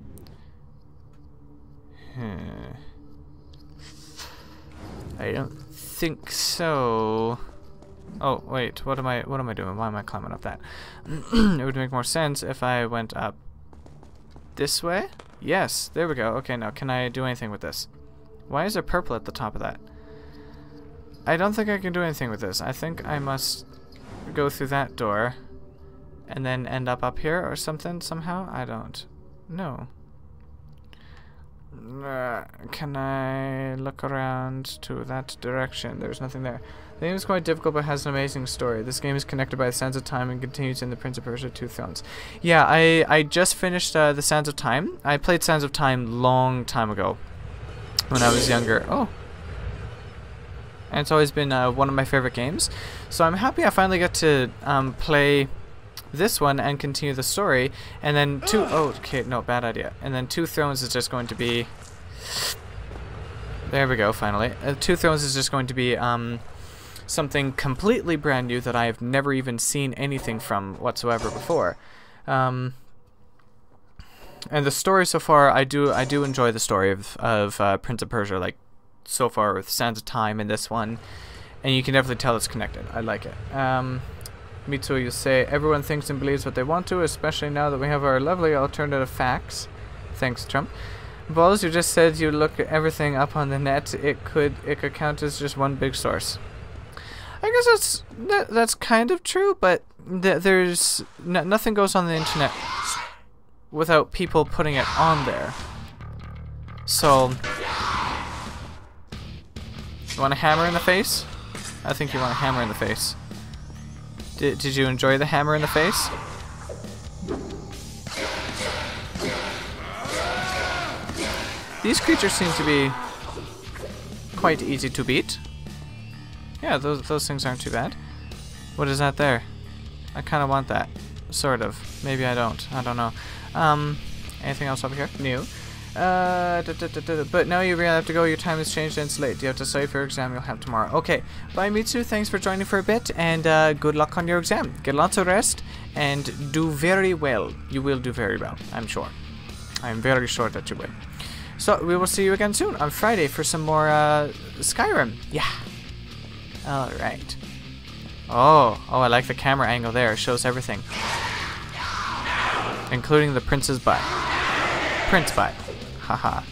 I don't think so. Oh wait, what am I doing? Why am I climbing up that? It would make more sense if I went up this way. Yes, there we go. Okay, now can I do anything with this? Why is there purple at the top of that? I don't think I can do anything with this. I think I must go through that door and then end up here or something somehow. I don't know. Can I look around to that direction? There's nothing there. The game is quite difficult but has an amazing story. This game is connected by the Sands of Time and continues in the Prince of Persia 2 Thrones. Yeah, I just finished the Sands of Time. I played Sands of Time long time ago when I was younger. Oh. And it's always been one of my favorite games. So I'm happy I finally got to play this one and continue the story. And then oh, okay, no, bad idea. And then 2 Thrones is just going to be... There we go, finally. 2 Thrones is just going to be something completely brand new that I have never even seen anything from whatsoever before. And the story so far, I do enjoy the story of Prince of Persia, like so far with Sands of Time and this one, and you can definitely tell it's connected. I like it. Mitsu, you say everyone thinks and believes what they want to, especially now that we have our lovely alternative facts. Thanks, Trump. Balls, you just said you look everything up on the net. It could count as just one big source. I guess that's kind of true, but there's nothing goes on the internet without people putting it on there. So, you want a hammer in the face? I think you want a hammer in the face. Did you enjoy the hammer in the face? These creatures seem to be quite easy to beat. Yeah, those things aren't too bad. What is that there? I kind of want that. Sort of. Maybe I don't. I don't know. Anything else over here? New. But now you really have to go. Your time has changed and it's late. You have to study for your exam you'll have tomorrow. Okay. Bye, Mitsu. Thanks for joining for a bit. And good luck on your exam. Get lots of rest and do very well. You will do very well, I'm sure. I'm very sure that you will. So we will see you again soon on Friday for some more Skyrim. Yeah. Alright. Oh, I like the camera angle there. It shows everything. Including the prince's butt. Prince by. Haha.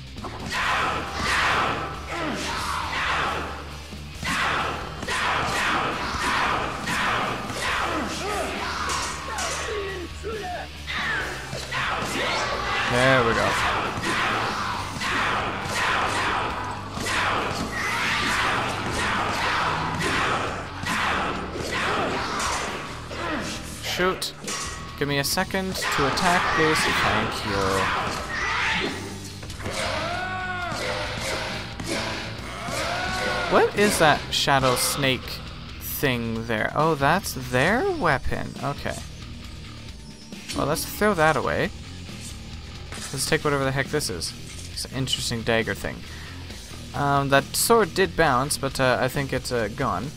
There we go. Shoot. Give me a second to attack, please. Thank you. What is that shadow snake thing there? Oh, that's their weapon. Okay. Well, let's throw that away. Let's take whatever the heck this is. It's an interesting dagger thing. That sword did bounce, but I think it's gone.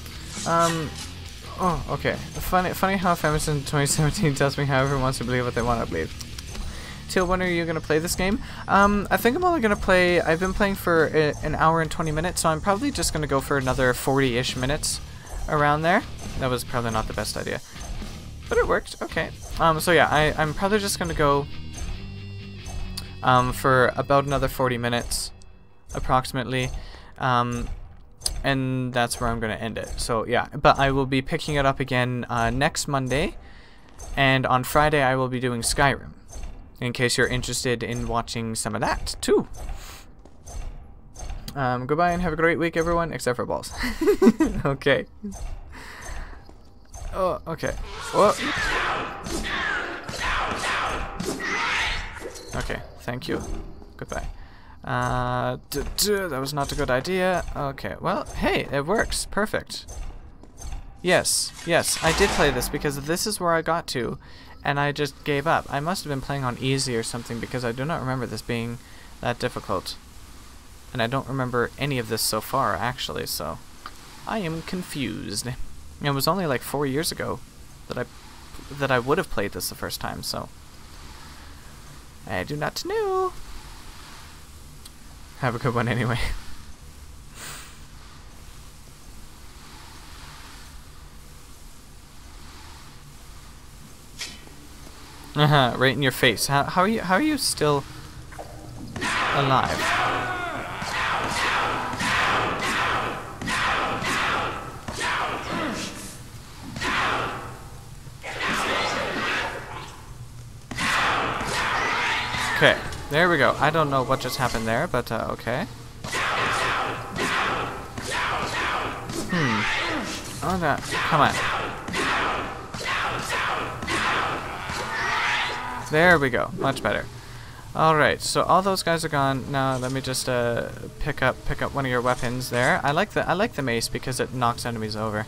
Oh, okay. Funny how Feminist 2017 tells me how everyone wants to believe what they want to believe. Till when are you going to play this game? I think I'm only going to play... I've been playing for an hour and 20 minutes, so I'm probably just going to go for another 40-ish minutes around there. That was probably not the best idea. But it worked. Okay. So yeah, I'm probably just going to go for about another 40 minutes, approximately. And that's where I'm going to end it. So yeah, but I will be picking it up again next Monday, and on Friday I will be doing Skyrim, in case you're interested in watching some of that too. Goodbye and have a great week, everyone, except for balls. Okay. Oh, okay. Whoa. Okay, thank you. Goodbye. That was not a good idea. Okay, well, hey, it works. Perfect. Yes, I did play this because this is where I got to, and I just gave up. I must have been playing on easy or something because I do not remember this being that difficult. And I don't remember any of this so far, actually, so I am confused. It was only like 4 years ago that I would have played this the first time, so I do not know. Have a good one anyway. Right in your face. How are you still alive? Okay, there we go. I don't know what just happened there, but okay. Oh, that. Come on. There we go. Much better. All right. So all those guys are gone. Now let me just pick up one of your weapons there. I like the mace because it knocks enemies over.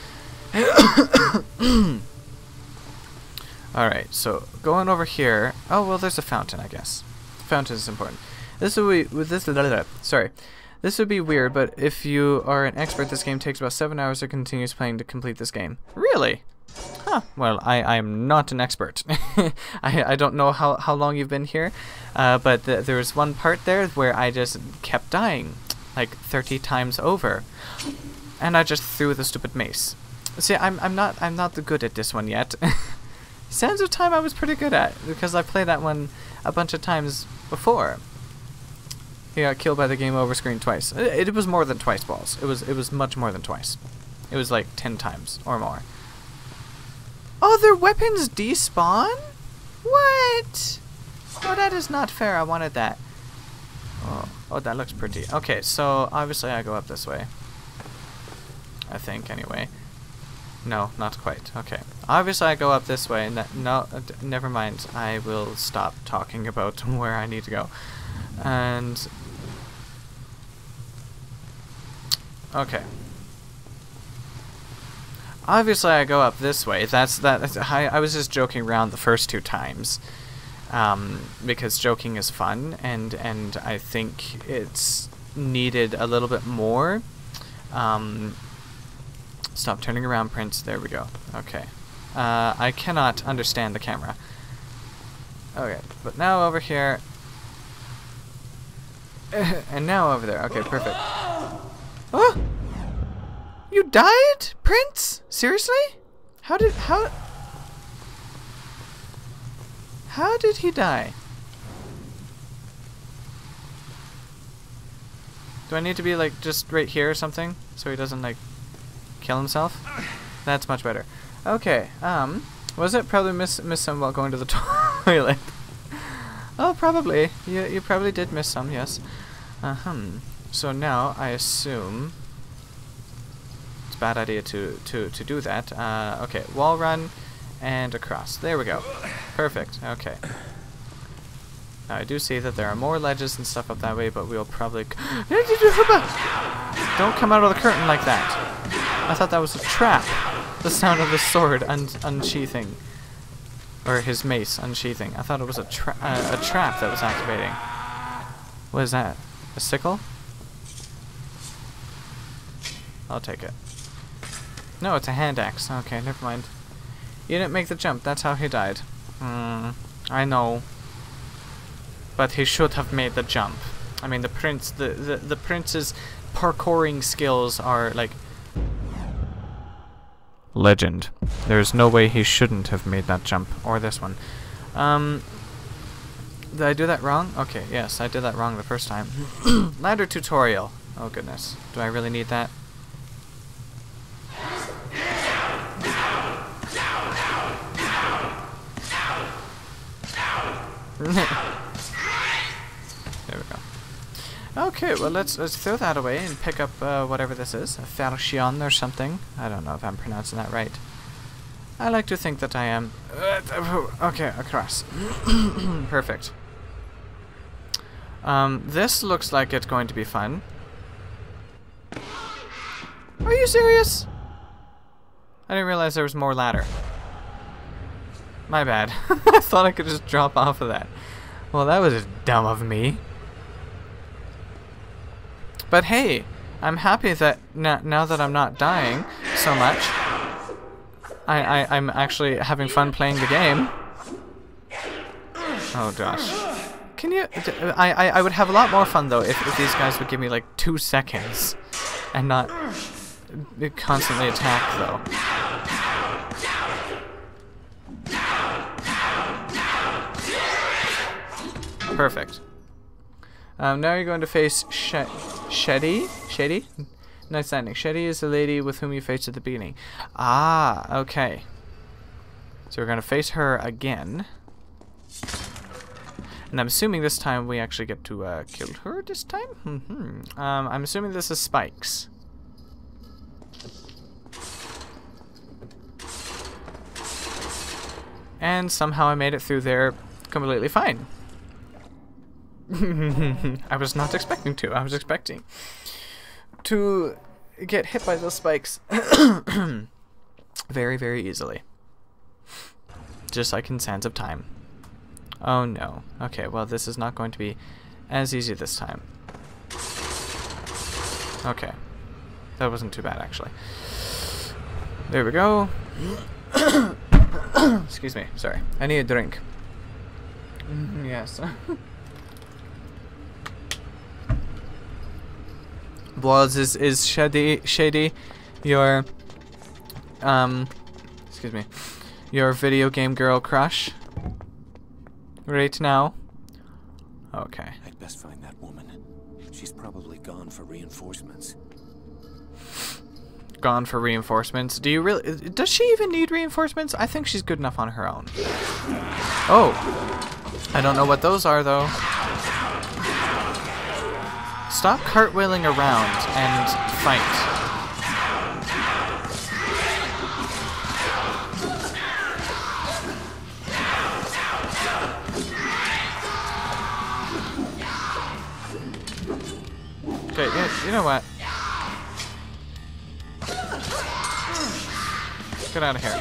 All right. So going over here. Oh well, there's a fountain, I guess. Fountain is important. This would be sorry. This would be weird, but if you are an expert, this game takes about 7 hours of continuous playing to complete this game. Really? Huh. Well, I am not an expert. I don't know how long you've been here, but there was one part there where I just kept dying, like 30 times over, and I just threw the stupid mace. See, I'm not the good at this one yet. Sands of Time I was pretty good at because I played that one a bunch of times before. He got killed by the game over screen twice. It was more than twice, balls. It was much more than twice. It was like 10 times or more. Oh, their weapons despawn? What? Oh, that is not fair. I wanted that. Oh, that looks pretty. Okay, so obviously I go up this way. I think, anyway. No, not quite. Okay. Obviously I go up this way, and no, never mind. I will stop talking about where I need to go. And okay. Obviously, I go up this way. I was just joking around the first 2 times, because joking is fun, and I think it's needed a little bit more. Stop turning around, Prince. There we go. Okay. I cannot understand the camera. Okay, but now over here. And now over there. Okay, perfect. Oh! You died, Prince? Seriously? How did he die? Do I need to be like just right here or something so he doesn't like kill himself? That's much better. Okay. Was it probably miss some while going to the toilet? Oh, probably. You probably did miss some. Yes. So now I assume it's a bad idea to do that. Okay. Wall run and across. There we go. Perfect. Okay. Now I do see that there are more ledges and stuff up that way, but we'll probably... Don't come out of the curtain like that. I thought that was a trap. The sound of the sword unsheathing. Or his mace unsheathing. I thought it was a trap that was activating. What is that? A sickle? I'll take it. No, it's a hand axe. Okay, never mind. You didn't make the jump. That's how he died. I know. But he should have made the jump. I mean, the prince's parkouring skills are like legend. There's no way he shouldn't have made that jump, or this one. Did I do that wrong? Okay, yes, I did that wrong the first time. Ladder tutorial. Oh goodness, do I really need that? There we go. Okay, well let's throw that away and pick up whatever this is, a Farah or something. I don't know if I'm pronouncing that right. I like to think that I am. Okay, across. Perfect. This looks like it's going to be fun. Are you serious? I didn't realize there was more ladder. My bad. I thought I could just drop off of that. Well, that was dumb of me. But hey, I'm happy that now that I'm not dying so much, I'm actually having fun playing the game. Oh gosh. Can you... I would have a lot more fun though if these guys would give me like 2 seconds and not constantly attack though. Perfect. Now you're going to face Shedi? Shedi? Nice landing. Shedi is the lady with whom you faced at the beginning. Ah, okay. So we're going to face her again. And I'm assuming this time we actually get to kill her this time? I'm assuming this is spikes. And somehow I made it through there completely fine. I was not expecting to. I was expecting to get hit by those spikes very, very easily. Just like in Sands of Time. Oh no. Okay, well this is not going to be as easy this time. Okay. That wasn't too bad actually. There we go. Excuse me, sorry. I need a drink. Yes. Was is Shady your excuse me, your video game girl crush right now? Okay. I'd best find that woman. She's probably gone for reinforcements. Gone for reinforcements? Do you really? Does she even need reinforcements? I think she's good enough on her own. Oh, I don't know what those are though. Stop cartwheeling around and fight. Okay, you know what? Get out of here.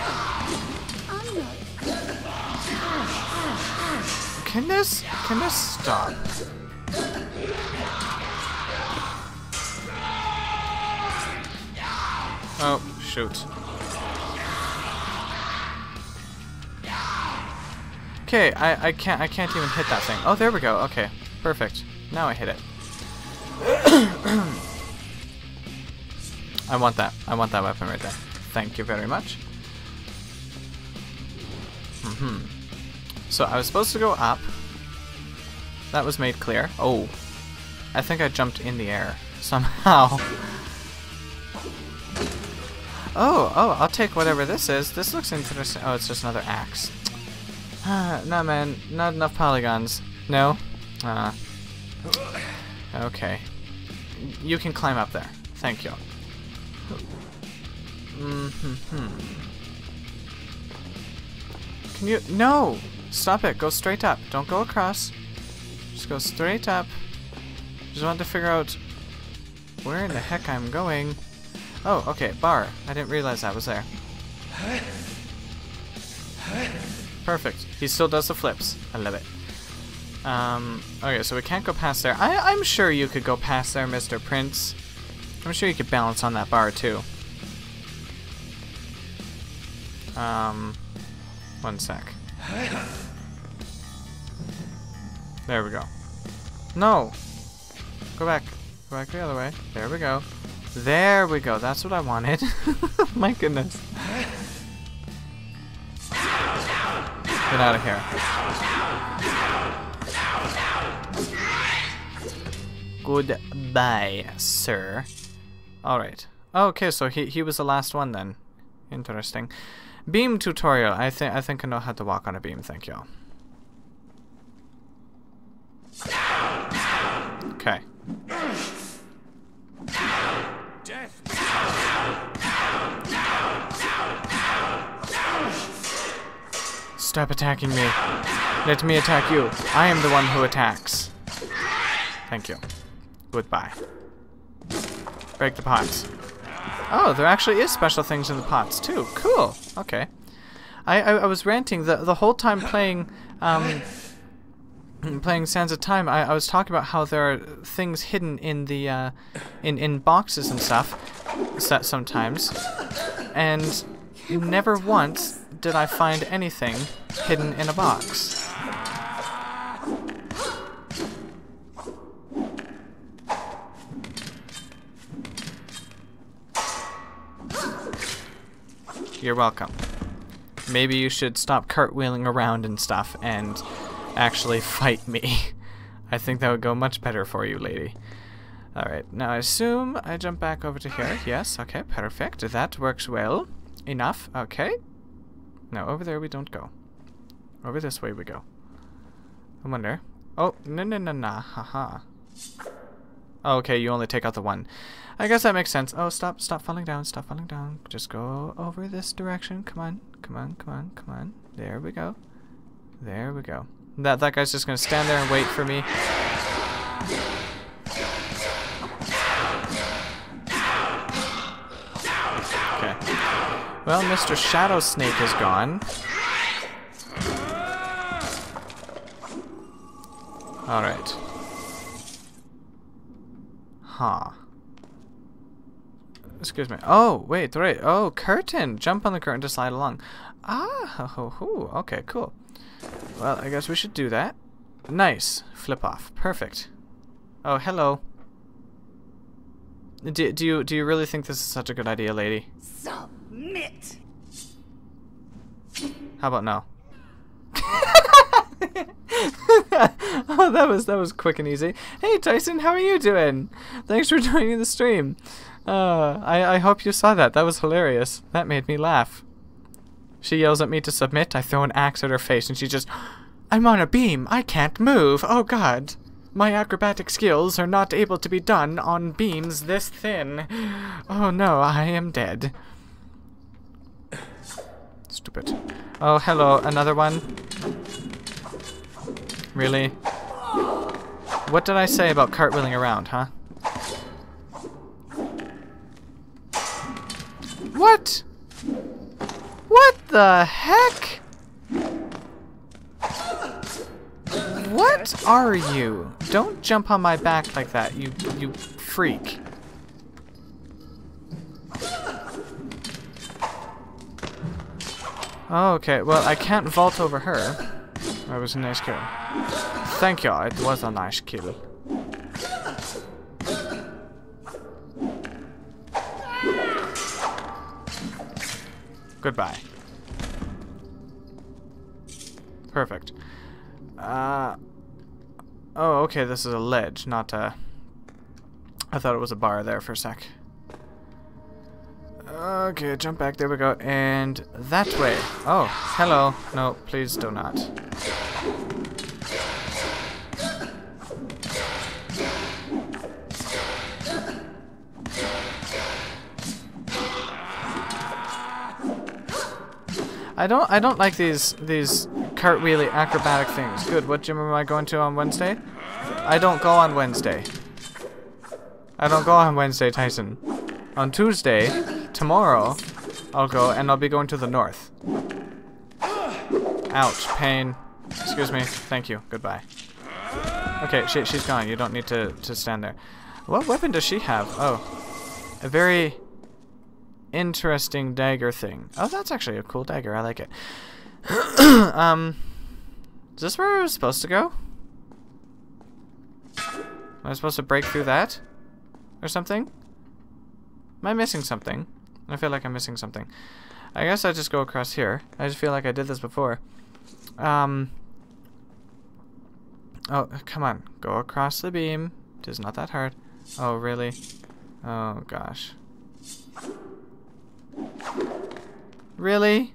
Can this stop? Oh, shoot. Okay, I can't even hit that thing. Oh, there we go. Okay, perfect. Now I hit it. I want that. I want that weapon right there. Thank you very much. So I was supposed to go up. That was made clear. Oh, I think I jumped in the air. somehow. Oh, I'll take whatever this is. This looks interesting. Oh, it's just another axe. No, man, not enough polygons. No? Okay. You can climb up there. Thank you. Can you? No! Stop it. Go straight up. Don't go across. Just go straight up. Just wanted to figure out where in the heck I'm going. Oh, okay. Bar. I didn't realize that was there. Perfect. He still does the flips. I love it. Okay, so we can't go past there. I'm sure you could go past there, Mr. Prince. I'm sure you could balance on that bar, too. One sec. There we go. No! Go back. Go back the other way. There we go. There we go. That's what I wanted. My goodness. Get out of here. Goodbye, sir. Alright. Okay, so he was the last one then. Interesting. Beam tutorial. I think I know how to walk on a beam, thank you. Okay. Stop attacking me. Let me attack you. I am the one who attacks. Thank you. Goodbye. Break the pots. Oh, there actually is special things in the pots too. Cool. Okay. I was ranting the whole time playing playing Sands of Time. I was talking about how there are things hidden in the in boxes and stuff sometimes, and never once did I find anything hidden in a box. You're welcome. Maybe you should stop cartwheeling around and stuff and actually fight me. I think that would go much better for you, lady. Alright, now I assume I jump back over to here. Yes, okay, perfect. That works well enough. Okay. Now over there we don't go. Over this way we go. I wonder. Oh, no, haha. Oh, okay, you only take out the one. I guess that makes sense. Oh, stop falling down, stop falling down. Just go over this direction. Come on, come on, come on, come on. There we go. There we go. That guy's just gonna stand there and wait for me. Okay. Well, Mr. Shadow Snake is gone. Alright. Huh. Excuse me. Oh, wait, right. Oh, curtain. Jump on the curtain to slide along. Ah, ho, ho. Okay, cool. Well, I guess we should do that. Nice. Flip off. Perfect. Oh, hello. Do you really think this is such a good idea, lady? Submit. How about no? Oh, that was quick and easy. Hey, Tyson, how are you doing? Thanks for joining the stream. I hope you saw that. That was hilarious. That made me laugh. She yells at me to submit. I throw an axe at her face, and she just, I'm on a beam. I can't move. Oh, God. My acrobatic skills are not able to be done on beams this thin. Oh, no, I am dead. Stupid. Oh, hello. Another one. Really? What did I say about cartwheeling around, huh? What? What the heck? What are you? Don't jump on my back like that, you freak. Okay, well, I can't vault over her. That was a nice kill. Thank you, it was a nice kill. Goodbye. Perfect. Oh, okay, this is a ledge, not a I thought it was a bar there for a sec. Okay, jump back. There we go. And that way. Oh, hello. No, please do not. I don't like these cartwheely acrobatic things. Good. What gym am I going to on Wednesday? I don't go on Wednesday. I don't go on Wednesday, Tyson. On Tuesday, tomorrow, I'll go, and I'll be going to the north. Ouch, pain. Excuse me. Thank you. Goodbye. Okay, she's gone. You don't need to stand there. What weapon does she have? Oh, a very interesting dagger thing. Oh, that's actually a cool dagger. I like it. Is this where I was supposed to go? Am I supposed to break through that? Or something? Am I missing something? I feel like I'm missing something. I guess I just go across here. I just feel like I did this before. Oh, come on. Go across the beam. It is not that hard. Oh, really? Oh, gosh. Really?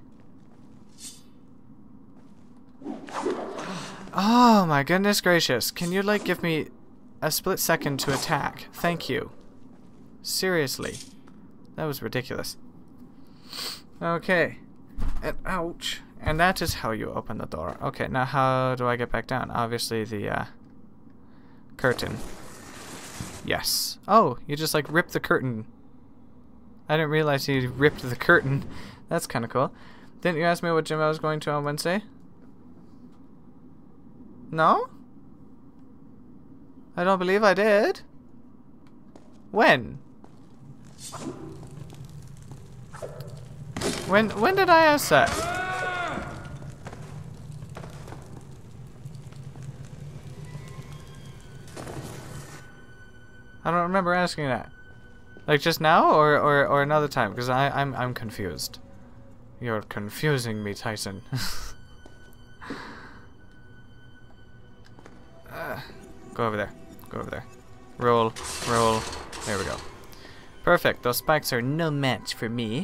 Oh, my goodness gracious. Can you, like, give me a split second to attack? Thank you. Seriously. That was ridiculous. Okay. And ouch. And that is how you open the door. Okay, now how do I get back down? Obviously the curtain. Yes. Oh, you just like ripped the curtain. I didn't realize you ripped the curtain. That's kind of cool. Didn't you ask me what gym I was going to on Wednesday? No? I don't believe I did. When? When did I ask that? I don't remember asking that. Like just now or another time? Because I'm confused. You're confusing me, Tyson. Go over there. Go over there. Roll, roll. There we go. Perfect. Those spikes are no match for me.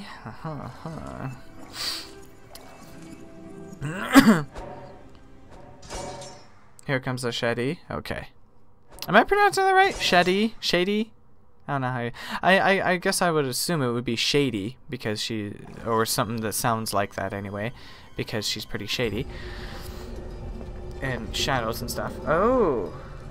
Here comes the shady. Okay. Am I pronouncing that right? Shady? Shady? I don't know how you... I guess I would assume it would be shady because she... Or something that sounds like that anyway. Because she's pretty shady. And shadows and stuff. Oh!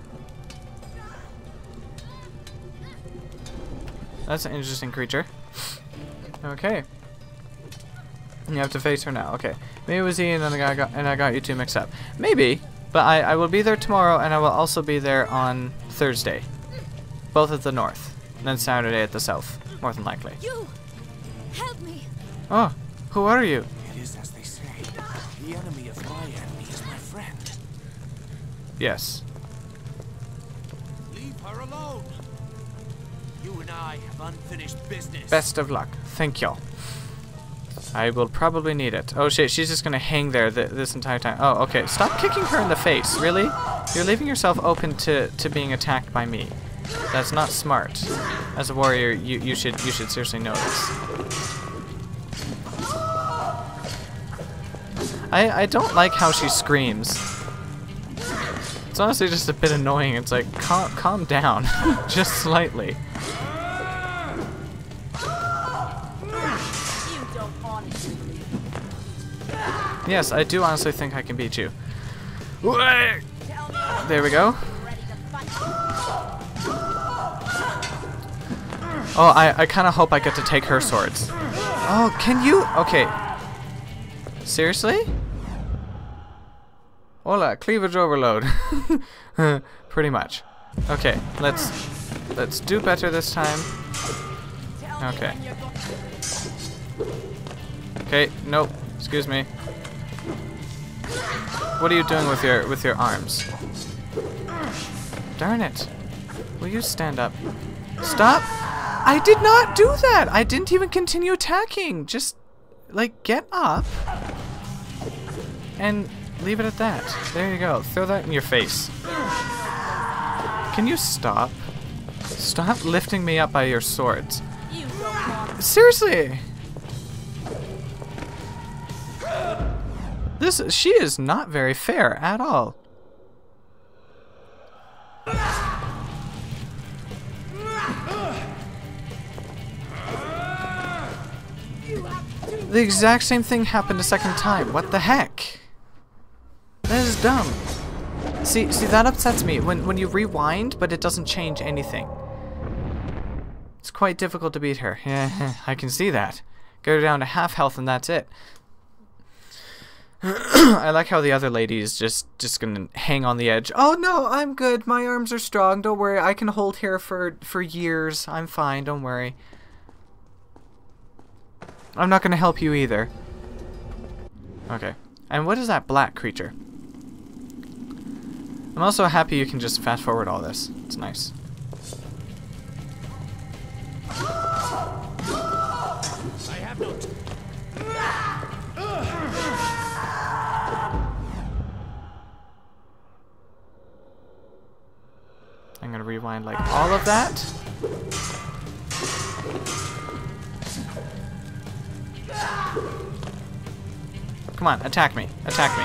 That's an interesting creature. Okay. You have to face her now. Okay. Maybe it was Ian and I got you two mixed up. Maybe. But I will be there tomorrow and I will also be there on Thursday. Both at the north. And then Saturday at the south. More than likely. You! Help me! Oh, who are you? It is as they say. The enemy of my enemy is my friend. Yes. Leave her alone. You and I have unfinished business. Best of luck. Thank you. I will probably need it. Oh shit, she's just gonna hang there this entire time. Oh, okay. Stop kicking her in the face. Really? You're leaving yourself open to being attacked by me. That's not smart. As a warrior, you should seriously know this. I don't like how she screams. It's honestly just a bit annoying. It's like calm down, just slightly. Yes, I do honestly think I can beat you. There we go. Oh, I kind of hope I get to take her swords. Oh, can you? Okay. Seriously? Hola, cleavage overload. Pretty much. Okay, let's do better this time. Okay. Okay, nope. Excuse me. What are you doing with your arms? Darn it. Will you stand up? Stop! I did not do that! I didn't even continue attacking. Just, like, get up. And leave it at that. There you go. Throw that in your face. Can you stop? Stop lifting me up by your swords. You don't want Seriously! She is not very fair at all. The exact same thing happened a second time. What the heck? That is dumb. See, that upsets me. When you rewind, but it doesn't change anything. It's quite difficult to beat her. Yeah, I can see that. Get her down to half health and that's it. I like how the other lady is just gonna hang on the edge. Oh no, I'm good. My arms are strong. Don't worry. I can hold here for years. I'm fine. Don't worry. I'm not gonna help you either. Okay. And what is that black creature? I'm also happy you can just fast forward all this. It's nice. I have no I'm gonna rewind like all of that. Come on, attack me. Attack me.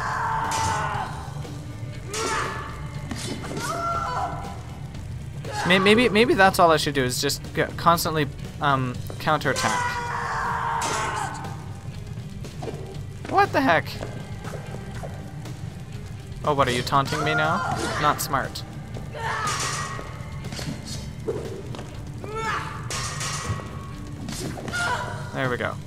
Maybe that's all I should do is just constantly counterattack. What the heck? Oh, what, are you taunting me now? Not smart. There we go.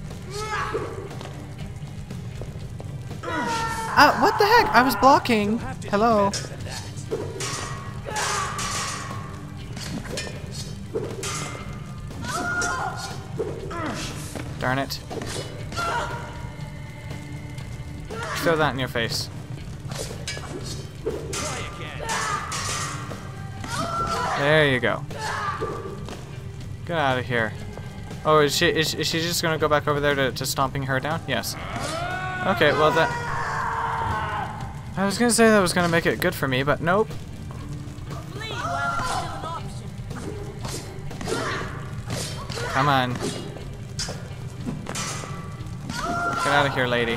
What the heck? I was blocking. Hello. Darn it. Throw that in your face. There you go. Get out of here. Oh, is she just gonna go back over there to stomping her down? Yes. Okay, well that... I was gonna say that was gonna make it good for me, but nope. flee while it's still an option. Come on. Get out of here, lady.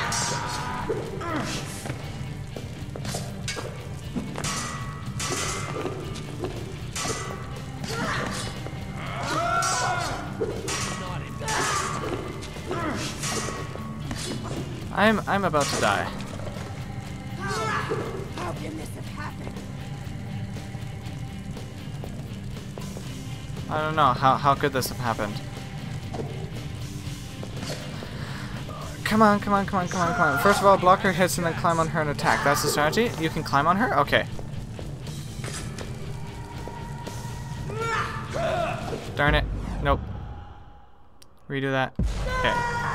I'm about to die. How can this have happened? I don't know. How could this have happened? Come on, come on, come on, come on, come on. First of all, block her hits and then climb on her and attack. That's the strategy? You can climb on her? Okay. Darn it. Nope. Redo that. Okay.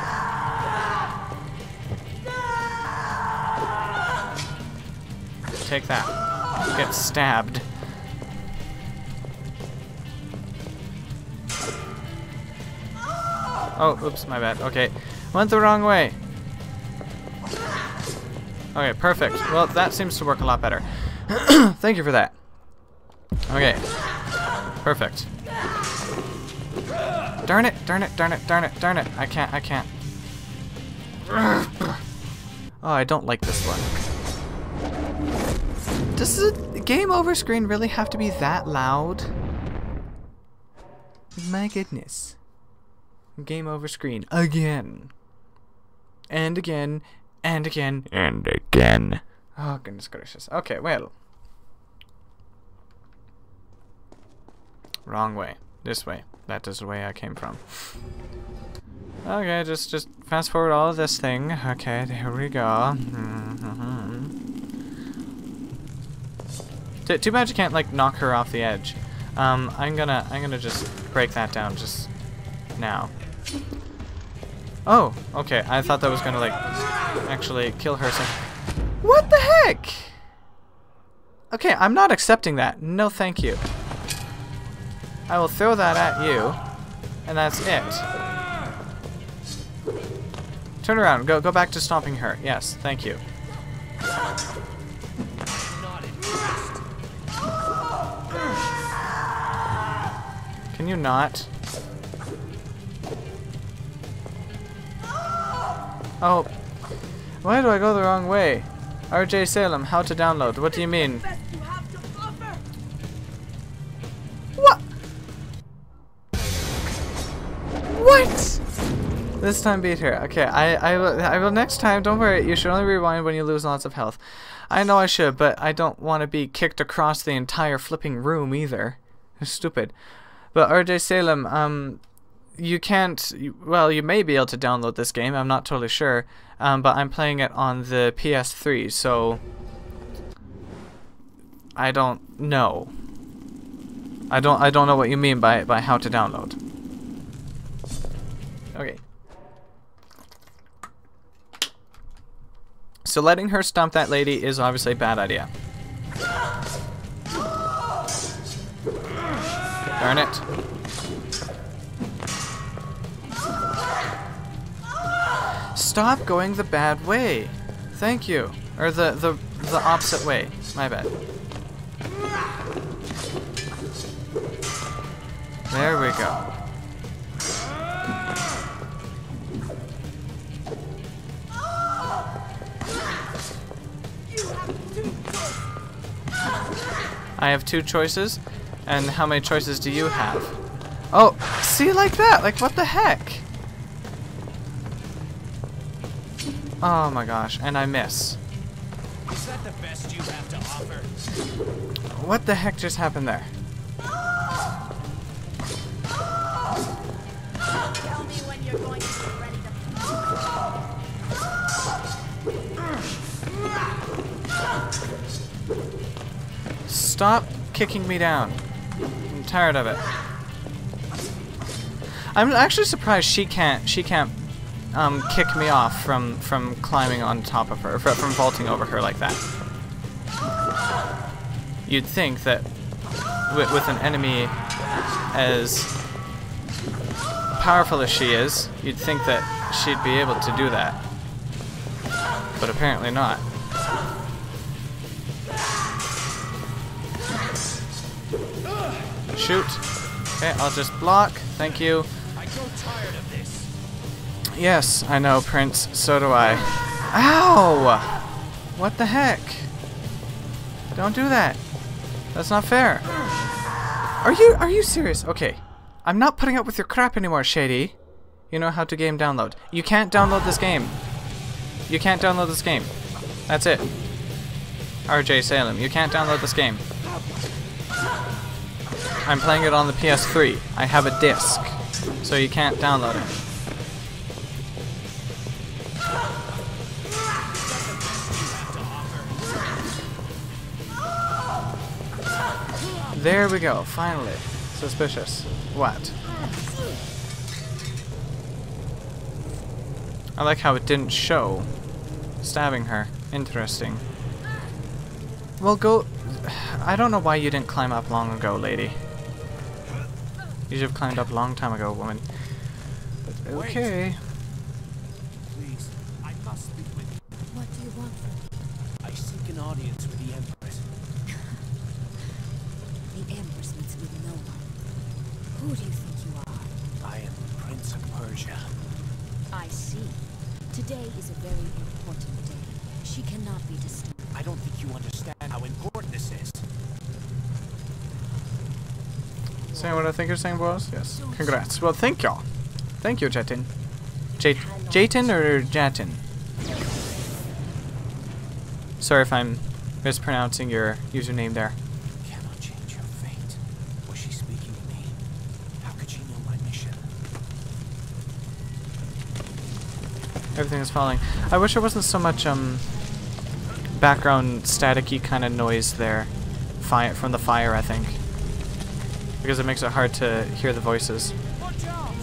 Take that. Get stabbed. Oh, oops, my bad. Okay. Went the wrong way. Okay, perfect. Well, that seems to work a lot better. Thank you for that. Okay. Perfect. Darn it, darn it, darn it, darn it, darn it. I can't. Oh, I don't like this one. Does the game over screen really have to be that loud? My goodness. Game over screen again. And again. And again. And again. Oh, goodness gracious. Okay, well. Wrong way. This way. That is the way I came from. Okay, just fast forward all of this thing. Okay, there we go. Too bad you can't like knock her off the edge. I'm gonna just break that down just now. Oh, okay. I thought that was gonna like actually kill her. So what the heck? Okay, I'm not accepting that. No, thank you. I will throw that at you, and that's it. Turn around. Go back to stomping her. Yes, thank you. Can you not? Oh. Why do I go the wrong way? RJ Salem, how to download. What do you mean? What? What? This time beat her. Okay, I will next time. Don't worry. You should only rewind when you lose lots of health. I know I should, but I don't want to be kicked across the entire flipping room either. It's stupid. But RJ Salem, you can't. Well, you may be able to download this game. I'm not totally sure. But I'm playing it on the PS3, so I don't know. I don't know what you mean by how to download. Okay. So letting her stomp that lady is obviously a bad idea. Darn it. Stop going the bad way. Thank you. Or the opposite way. My bad. There we go. I have 2 choices. And how many choices do you have? Oh, see, like that. Like, what the heck? Oh my gosh, and I miss. Is that the best you have to offer? What the heck just happened there? Tell me when you're going to be ready to... Stop kicking me down. I'm tired of it. I'm actually surprised she can't kick me off from climbing on top of her, from vaulting over her like that. You'd think that with an enemy as powerful as she is, you'd think that she'd be able to do that. But apparently not. Shoot. Okay, I'll just block. Thank you. I grow tired of this. Yes, I know, Prince. So do I. Ow! What the heck? Don't do that. That's not fair. Are you serious? Okay. I'm not putting up with your crap anymore, Shady. You know how to game download. You can't download this game. You can't download this game. That's it. RJ Salem, you can't download this game. I'm playing it on the PS3. I have a disc. So you can't download it. There we go, finally. Suspicious. What? I like how it didn't show stabbing her. Interesting. Well, go... I don't know why you didn't climb up long ago, lady. You should have climbed up a long time ago, woman. But okay. Please, I must speak with you. What do you want from me? I seek an audience with the Empress. The Empress meets with no one. Who do you think you are? I am the Prince of Persia. I see. Today is a very important day. She cannot be disturbed. I don't think you understand how important this is. Saying what I think you're saying, boss? Yes. Congrats. Well, thank y'all. Thank you, Jatin. Jatin or Jatin? Sorry if I'm mispronouncing your username there. You cannot change your fate. Was she speaking to me? How could she know my mission? Everything is falling. I wish there wasn't so much background staticky kind of noise there. From the fire, I think. Because it makes it hard to hear the voices. Watch out!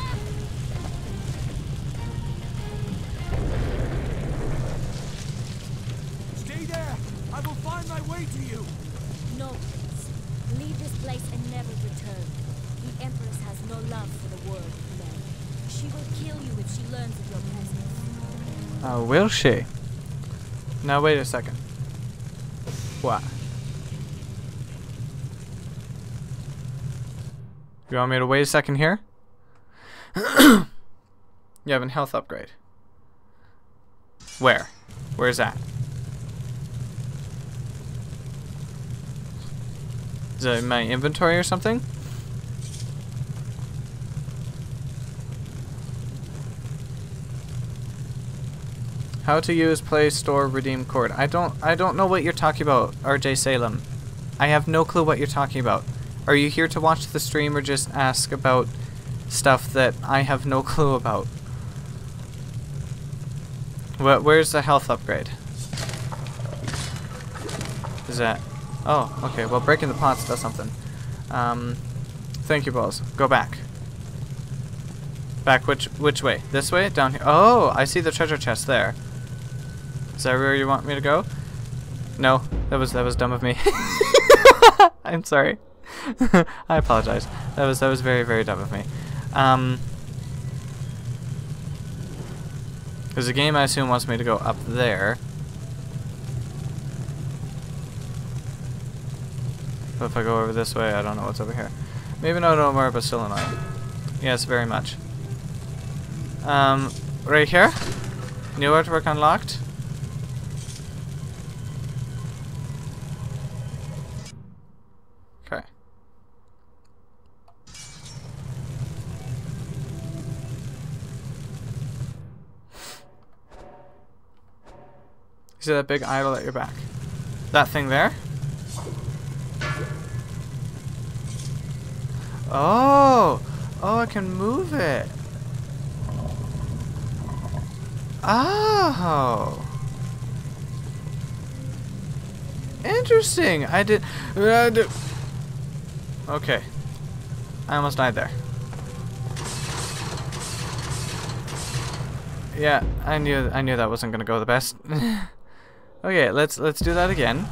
Stay there! I will find my way to you! No, Prince. Leave this place and never return. The Empress has no love for the world of men. She will kill you if she learns of your presence. Oh, will she? Now wait a second. What? You want me to wait a second here? You have a health upgrade. Where? Where's that? Is it in my inventory or something? How to use Play Store redeem code. I don't know what you're talking about, RJ Salem. I have no clue what you're talking about. Are you here to watch the stream or just ask about stuff that I have no clue about? Where's the health upgrade? Is that... Oh, okay. Well, breaking the pots does something. Thank you, Balls. Go back. Back which way? This way? Down here? Oh, I see the treasure chest there. Is that where you want me to go? No, that was dumb of me. I'm sorry. I apologize. That was very, very dumb of me. Because the game, I assume, wants me to go up there. But if I go over this way, I don't know what's over here. Maybe not more, but still annoying. Yes, very much. Right here. New artwork unlocked. Okay. See that big idol at your back? That thing there? Oh! Oh, I can move it. Oh! Interesting. I did. Okay. I almost died there. Yeah, I knew that wasn't gonna go the best. Okay, let's do that again.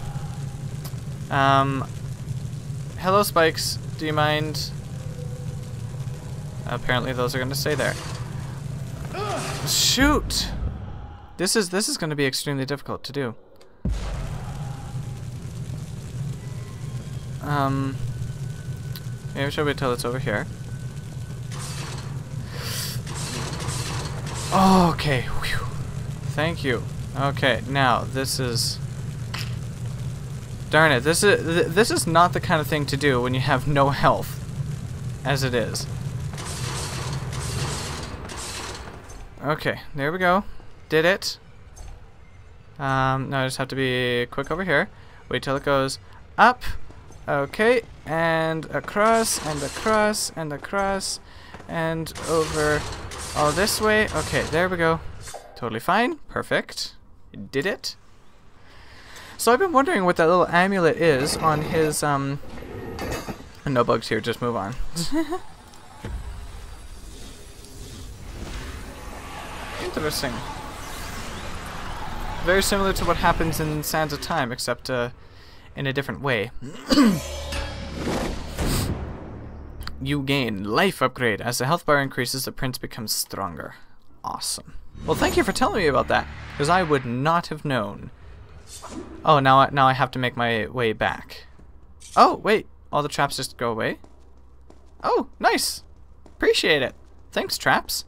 Hello, spikes. Do you mind? Apparently, those are gonna stay there. Shoot! This is gonna be extremely difficult to do. Maybe I should wait till it's over here. Okay. Whew. Thank you. Okay, now this is. Darn it! This is not the kind of thing to do when you have no health, as it is. Okay, there we go. Did it. Now I just have to be quick over here. Wait till it goes up. Okay, and across, and across, and across, and over all this way. Okay, there we go. Totally fine. Perfect. Did it. So I've been wondering what that little amulet is on his, no bugs here, just move on. Interesting. Very similar to what happens in Sands of Time, except in a different way. You gain life upgrade. As the health bar increases, the prince becomes stronger. Awesome. Well, thank you for telling me about that, because I would not have known. Oh, now I have to make my way back. Oh, wait. All the traps just go away? Oh, nice. Appreciate it. Thanks, traps.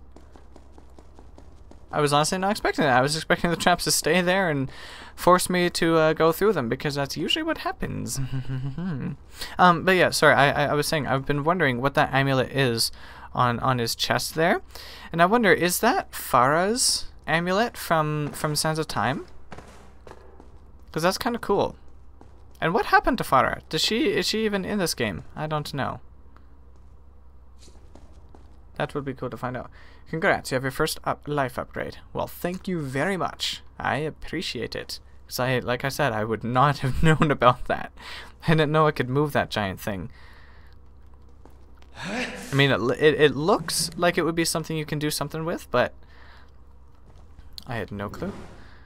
I was honestly not expecting that. I was expecting the traps to stay there and force me to go through them, because that's usually what happens. But yeah, sorry, I was saying, I've been wondering what that amulet is on his chest there. And I wonder, is that Farah's amulet from Sands of Time? Because that's kind of cool. And what happened to Farah? Is she even in this game? I don't know. That would be cool to find out. Congrats, you have your first life upgrade. Well, thank you very much. I appreciate it. Because like I said, I would not have known about that. I didn't know I could move that giant thing. I mean, it looks like it would be something you can do something with, but I had no clue.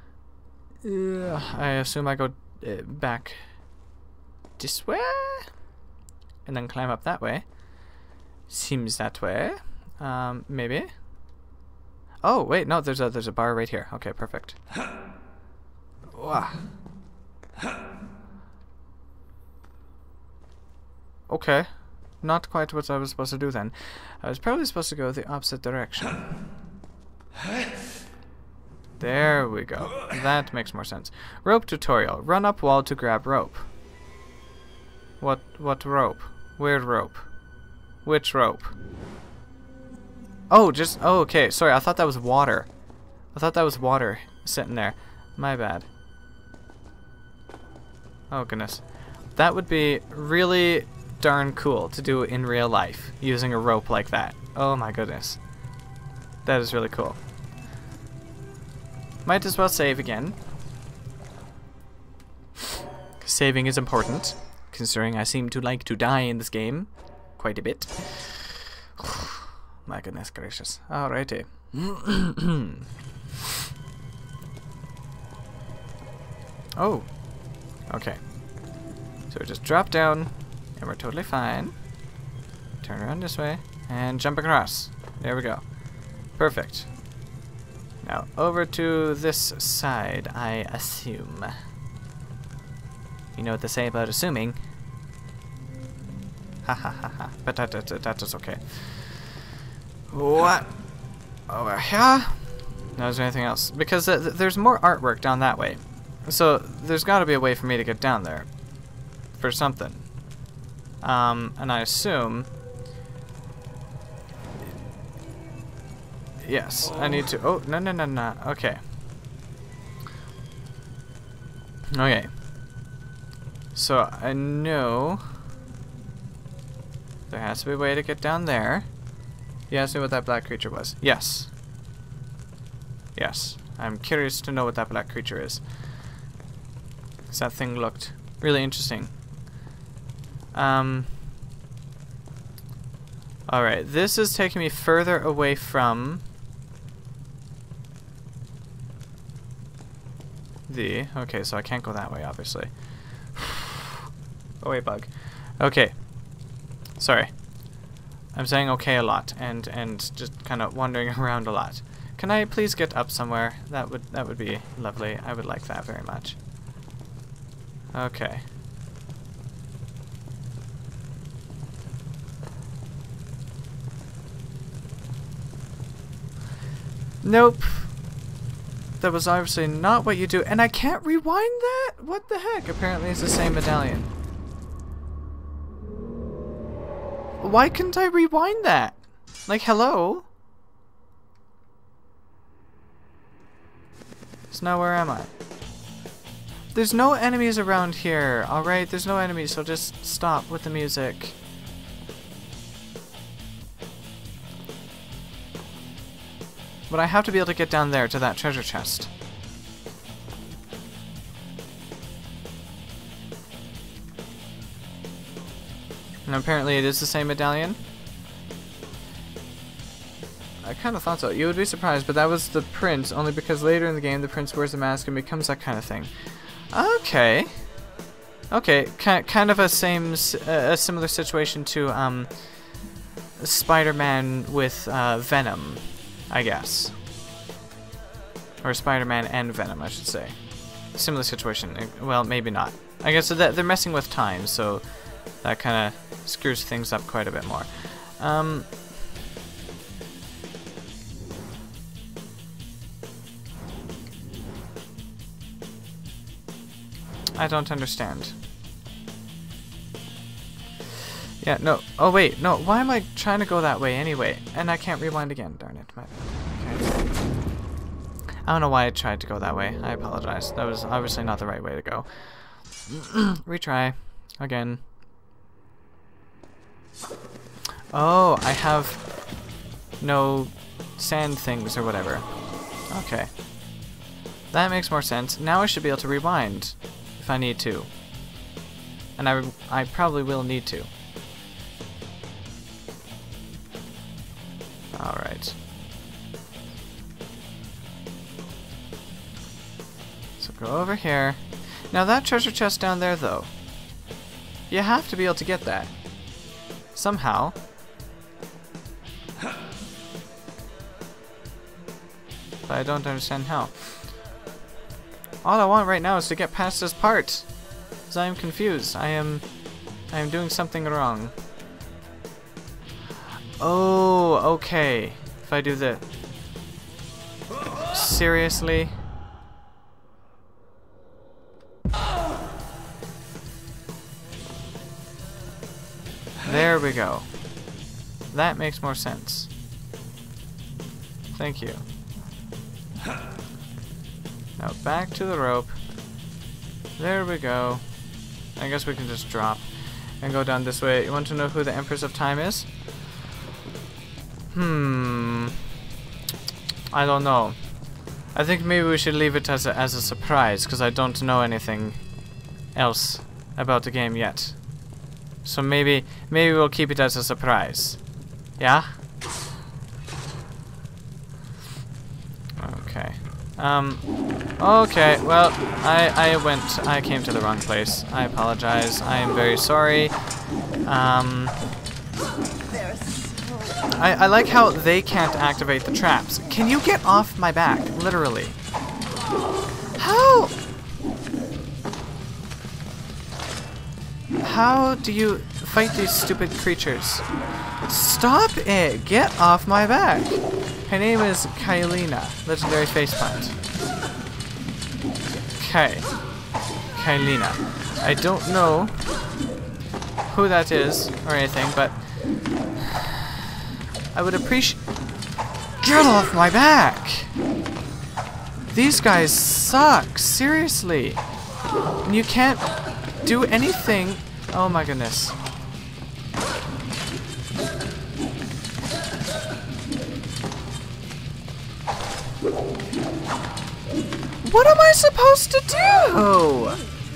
I assume I go back this way, and then climb up that way. Seems that way. Maybe. Oh wait, no. There's a bar right here. Okay, perfect. Okay. not quite what I was supposed to do then. I was probably supposed to go the opposite direction. There we go. That makes more sense. Rope tutorial. Run up wall to grab rope. What rope? Where rope? Which rope? Oh, just... Oh, okay. Sorry, I thought that was water. I thought that was water sitting there. My bad. Oh, goodness. That would be really darn cool to do in real life, using a rope like that. Oh, my goodness. That is really cool. Might as well save again. Saving is important, considering I seem to like to die in this game quite a bit. My goodness gracious. Alrighty. Oh. Okay. So we just drop down, and we're totally fine. Turn around this way, and jump across. There we go. Perfect. Now, over to this side, I assume. You know what they say about assuming. Ha ha ha ha. But that is okay. What? Over here? No, is there anything else? Because there's more artwork down that way. So, there's got to be a way for me to get down there. For something. And I assume... Yes, I need to... Oh, no. Okay. Okay. So, I know... There has to be a way to get down there. You asked me what that black creature was. Yes. Yes. I'm curious to know what that black creature is. Because that thing looked really interesting. Alright, this is taking me further away from... Okay, so I can't go that way, obviously. Oh, wait, bug. Okay. Sorry. I'm saying okay a lot, and just kind of wandering around a lot. Can I please get up somewhere? That would be lovely. I would like that very much. Okay. Nope. That was obviously not what you do, and I can't rewind that? What the heck? Apparently it's the same medallion. Why couldn't I rewind that? Like, hello? So now where am I? There's no enemies around here, alright? There's no enemies, so just stop with the music. But I have to be able to get down there to that treasure chest. And apparently it is the same medallion. I kind of thought so. You would be surprised, but that was the prince, only because later in the game the prince wears a mask and becomes that kind of thing. Okay. Okay, kind of a similar situation to Spider-Man with Venom, I guess. Or Spider-Man and Venom, I should say. Similar situation. Well, maybe not. I guess that they're messing with time, so that kind of screws things up quite a bit more. I don't understand. Yeah, no. Oh, wait. No, why am I trying to go that way anyway? And I can't rewind again. Darn it. Okay. I don't know why I tried to go that way. I apologize. That was obviously not the right way to go. Retry. Again. Oh, I have no sand things or whatever. Okay. That makes more sense. Now I should be able to rewind if I need to. And I probably will need to. Alright. So go over here. Now that treasure chest down there though, you have to be able to get that. Somehow. But I don't understand how. All I want right now is to get past this part. Because I am confused. I am doing something wrong. Oh, okay. If I do that. Seriously? There we go. That makes more sense. Thank you. Now back to the rope. There we go. I guess we can just drop and go down this way. You want to know who the Empress of Time is? I don't know. I think maybe we should leave it as a surprise, because I don't know anything else about the game yet. So maybe we'll keep it as a surprise. Yeah? Okay. Okay, well, I came to the wrong place. I apologize. I am very sorry. I like how they can't activate the traps. Can you get off my back? Literally. How do you fight these stupid creatures? Stop it! Get off my back! Her name is Kylina, legendary faceplant. Kylina. I don't know who that is or anything, but I would appreciate. Get off my back! These guys suck, seriously. And you can't do anything. Oh my goodness. What am I supposed to do?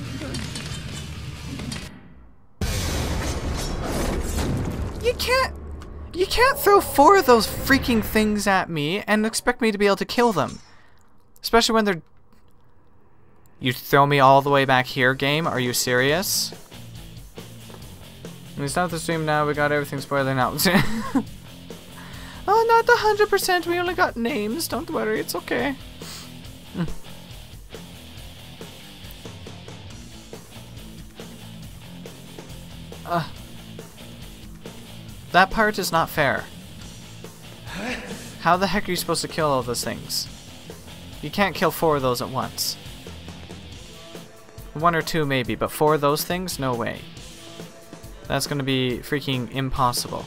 You can't throw 4 of those freaking things at me and expect me to be able to kill them. Especially when they're... You throw me all the way back here, game? Are you serious? We stop the stream now, we got everything spoiling out. Oh, not the 100%, we only got names. Don't worry, it's okay. That part is not fair. How the heck are you supposed to kill all those things? You can't kill 4 of those at once. 1 or 2 maybe, but 4 of those things? No way. That's gonna be freaking impossible.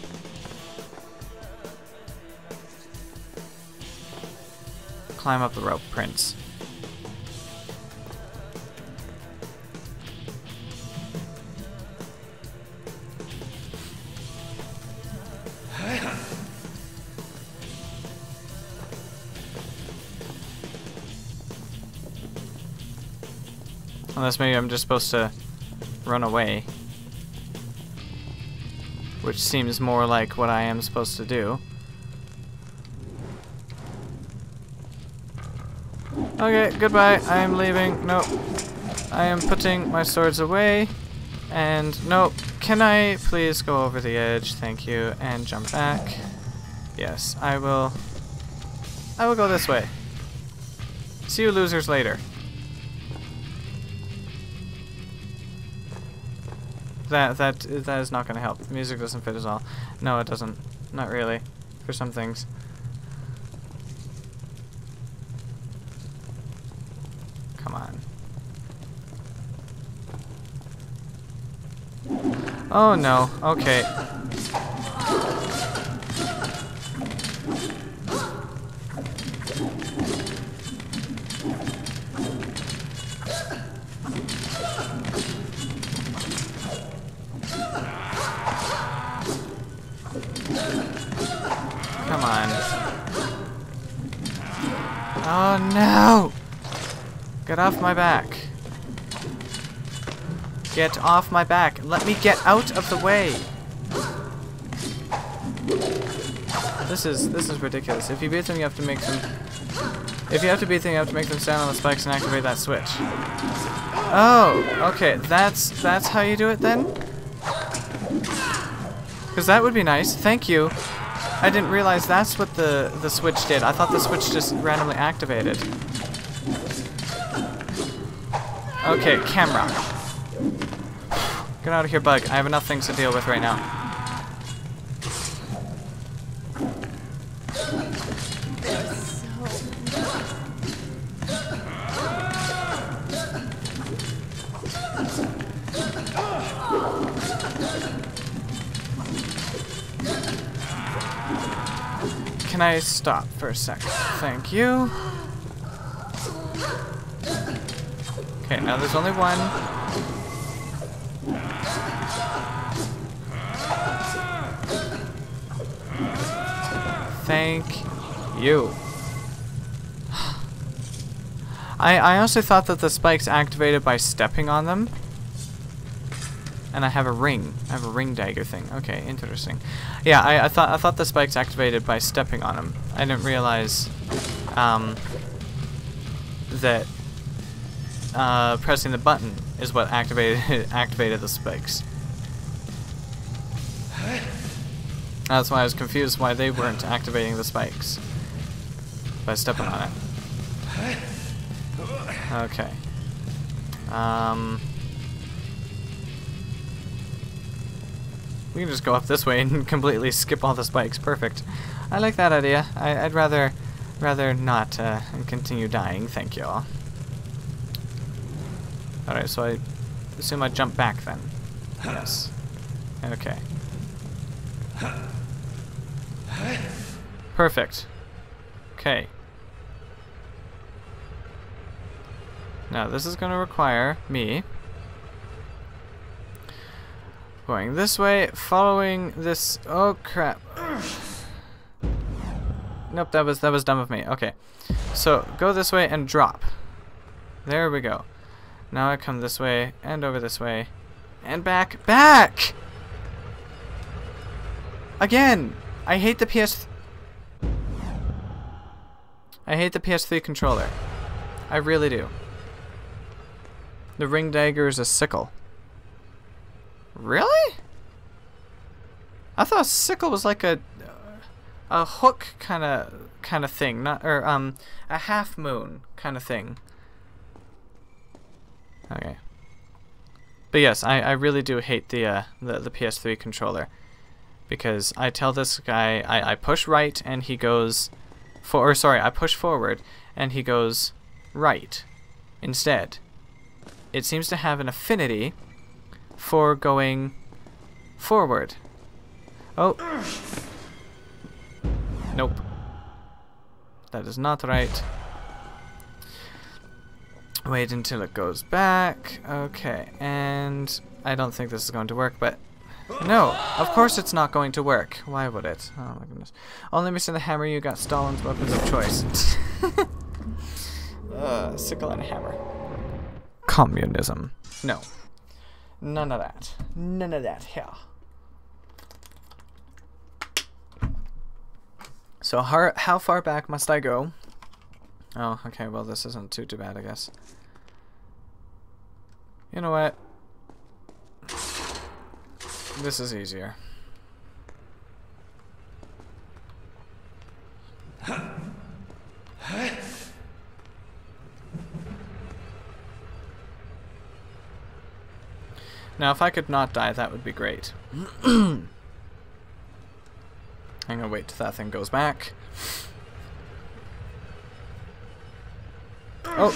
Climb up the rope, Prince. Unless maybe I'm just supposed to run away. Which seems more like what I am supposed to do. Okay, goodbye. I am leaving. Nope. I am putting my swords away. And nope. Can I please go over the edge? Thank you. And jump back. Yes, I will go this way. See you losers later. That is not going to help. The music doesn't fit at all. No, it doesn't. Not really. For some things. Come on. Oh no. Okay. Come on. Oh no! Get off my back. Get off my back. Let me get out of the way. This is ridiculous. If you beat them, you have to make them. If you have to beat them, you have to make them stand on the spikes and activate that switch. Oh, okay. That's how you do it then? Because that would be nice. Thank you. I didn't realize that's what the switch did. I thought the switch just randomly activated. Okay, camera. Get out of here, bug. I have enough things to deal with right now. can I stop for a second? Thank you. Okay, now there's only one. Thank you. I honestly thought that the spikes activated by stepping on them. And I have a ring. I have a ring dagger thing. Okay, interesting. Yeah, I thought the spikes activated by stepping on them. I didn't realize that pressing the button is what activated the spikes. That's why I was confused why they weren't activating the spikes by stepping on it. Okay. We can just go up this way and completely skip all the spikes. Perfect. I like that idea. I'd rather not continue dying. Thank you all. Alright, so I assume I jump back then. Yes. Okay. Perfect. Okay. Now this is going to require me going this way, following this. Oh crap! Nope, that was dumb of me. Okay, so go this way and drop. There we go. Now I come this way and over this way, and back. Again, I hate the PS3 controller. I really do. The ring dagger is a sickle. Really? I thought a sickle was like a hook kind of thing, not a half moon kind of thing. Okay. But yes, I really do hate the PS3 controller, because I tell this guy I push right and he goes I push forward and he goes right instead. It seems to have an affinity for going forward. Oh. Nope. That is not right. Wait until it goes back. Okay, and I don't think this is going to work, but no, of course it's not going to work. Why would it? Oh my goodness. Only missing the hammer, you got Stalin's weapons of choice. Sickle and hammer. Communism. No. None of that. None of that here. So how far back must I go? Oh, okay, well this isn't too bad, I guess. You know what? This is easier. Now, if I could not die, that would be great. I'm gonna wait till that thing goes back. Oh!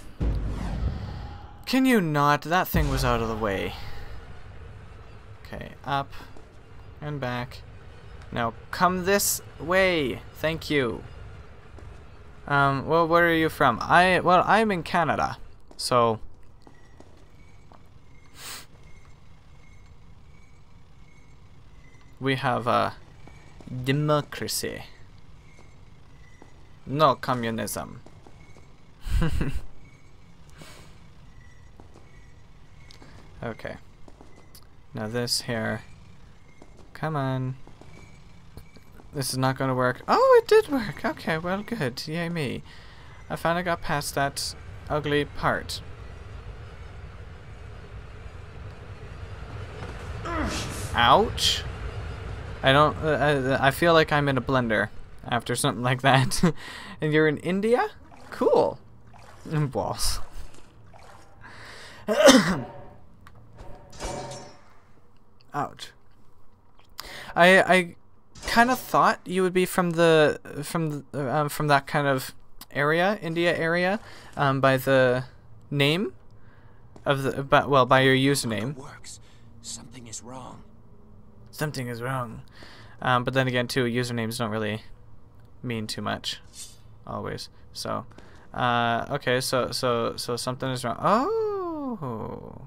Can you not? That thing was out of the way. Okay, up and back. Now, come this way. Thank you. Well, where are you from? I'm in Canada, so... we have a democracy. No communism. Okay. Now this here. Come on. This is not going to work. Oh, it did work. Okay, well, good. Yay me. I finally got past that ugly part. Ouch. I feel like I'm in a blender after something like that. And you're in India? Cool. Balls. Ouch. I kind of thought you would be from that kind of area, India area, by the name of the by your username. It works. Something is wrong. Something is wrong. But then again, too, usernames don't really mean too much. Always. So, okay, so something is wrong. Oh!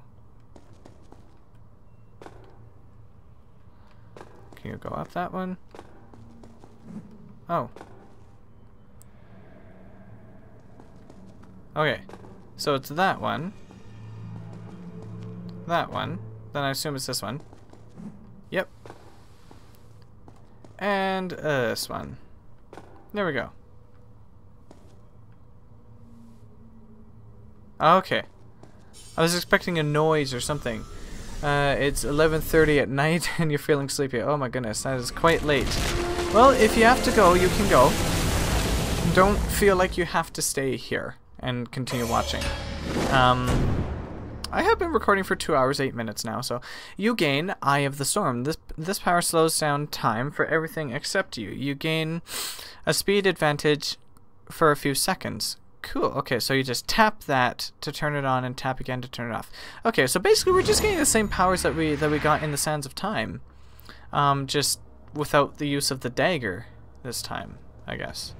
Can you go up that one? Oh. Okay. So it's that one. That one. Then I assume it's this one. Yep. And this one. There we go. Okay. I was expecting a noise or something. It's 11:30 at night and you're feeling sleepy. Oh my goodness, that is quite late. Well, if you have to go, you can go. Don't feel like you have to stay here and continue watching. I have been recording for 2 hours, 8 minutes now, so you gain Eye of the Storm. This power slows down time for everything except you. You gain a speed advantage for a few seconds. Cool. Okay, so you just tap that to turn it on and tap again to turn it off. Okay, so basically we're just getting the same powers that we got in the Sands of Time. Just without the use of the dagger this time, I guess.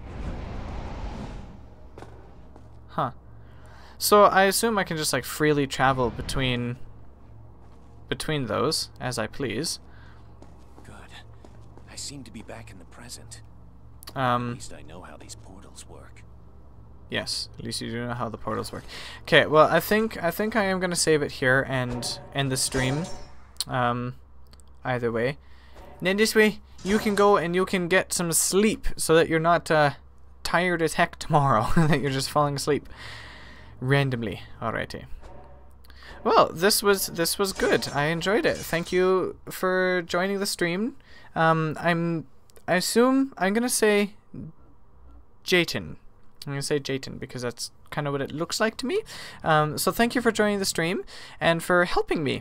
Huh. So I assume I can just like freely travel between those as I please. Good. I seem to be back in the present. At Um least I know how these portals work. Yes, at least you do know how the portals work. Okay, well I think I am gonna save it here and end the stream. Either way. And then this way you can go and you can get some sleep so that you're not tired as heck tomorrow. That you're just falling asleep randomly. Alrighty. Well, this was good. I enjoyed it. Thank you for joining the stream. I assume I'm gonna say Jayton. I'm gonna say Jayton because that's kind of what it looks like to me. So thank you for joining the stream and for helping me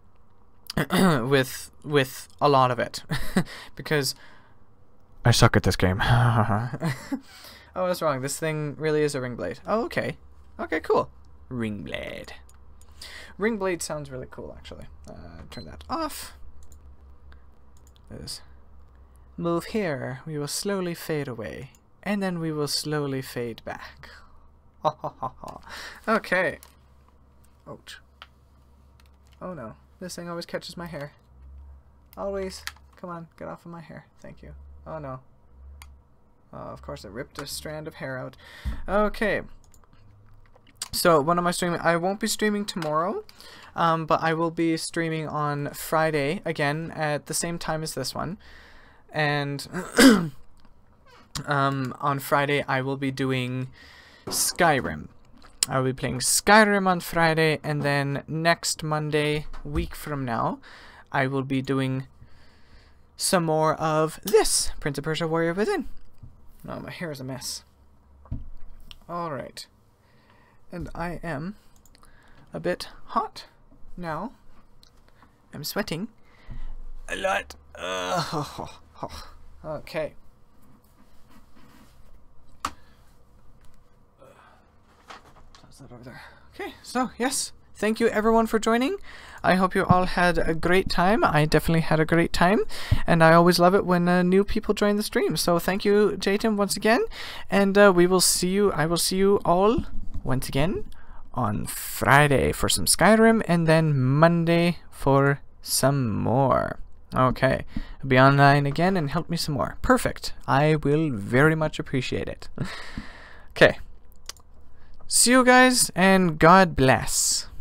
with a lot of it because I suck at this game. Oh, what's wrong? This thing really is a ring blade. Oh, okay. Okay, cool. Ring blade. Ring blade sounds really cool, actually. Turn that off. Let's move here. We will slowly fade away. And then we will slowly fade back. Okay. Ouch. Oh no. This thing always catches my hair. Always. Come on, get off of my hair. Thank you. Oh no. Oh, of course it ripped a strand of hair out. Okay. So, when am I streaming? I won't be streaming tomorrow, but I will be streaming on Friday, again, at the same time as this one. And on Friday, I will be doing Skyrim. I will be playing Skyrim on Friday, and then next Monday, week from now, I will be doing some more of this, Prince of Persia Warrior Within. Oh, my hair is a mess. Alright. And I am a bit hot now. I'm sweating a lot. Okay. How's that over there? Okay, so yes. Thank you everyone for joining. I hope you all had a great time. I definitely had a great time. And I always love it when new people join the stream. So thank you, Jayton, once again. And we will see you. I will see you all once again on Friday for some Skyrim, and then Monday for some more. Okay, be online again and help me some more. Perfect. I will very much appreciate it. Okay. See you guys, and God bless.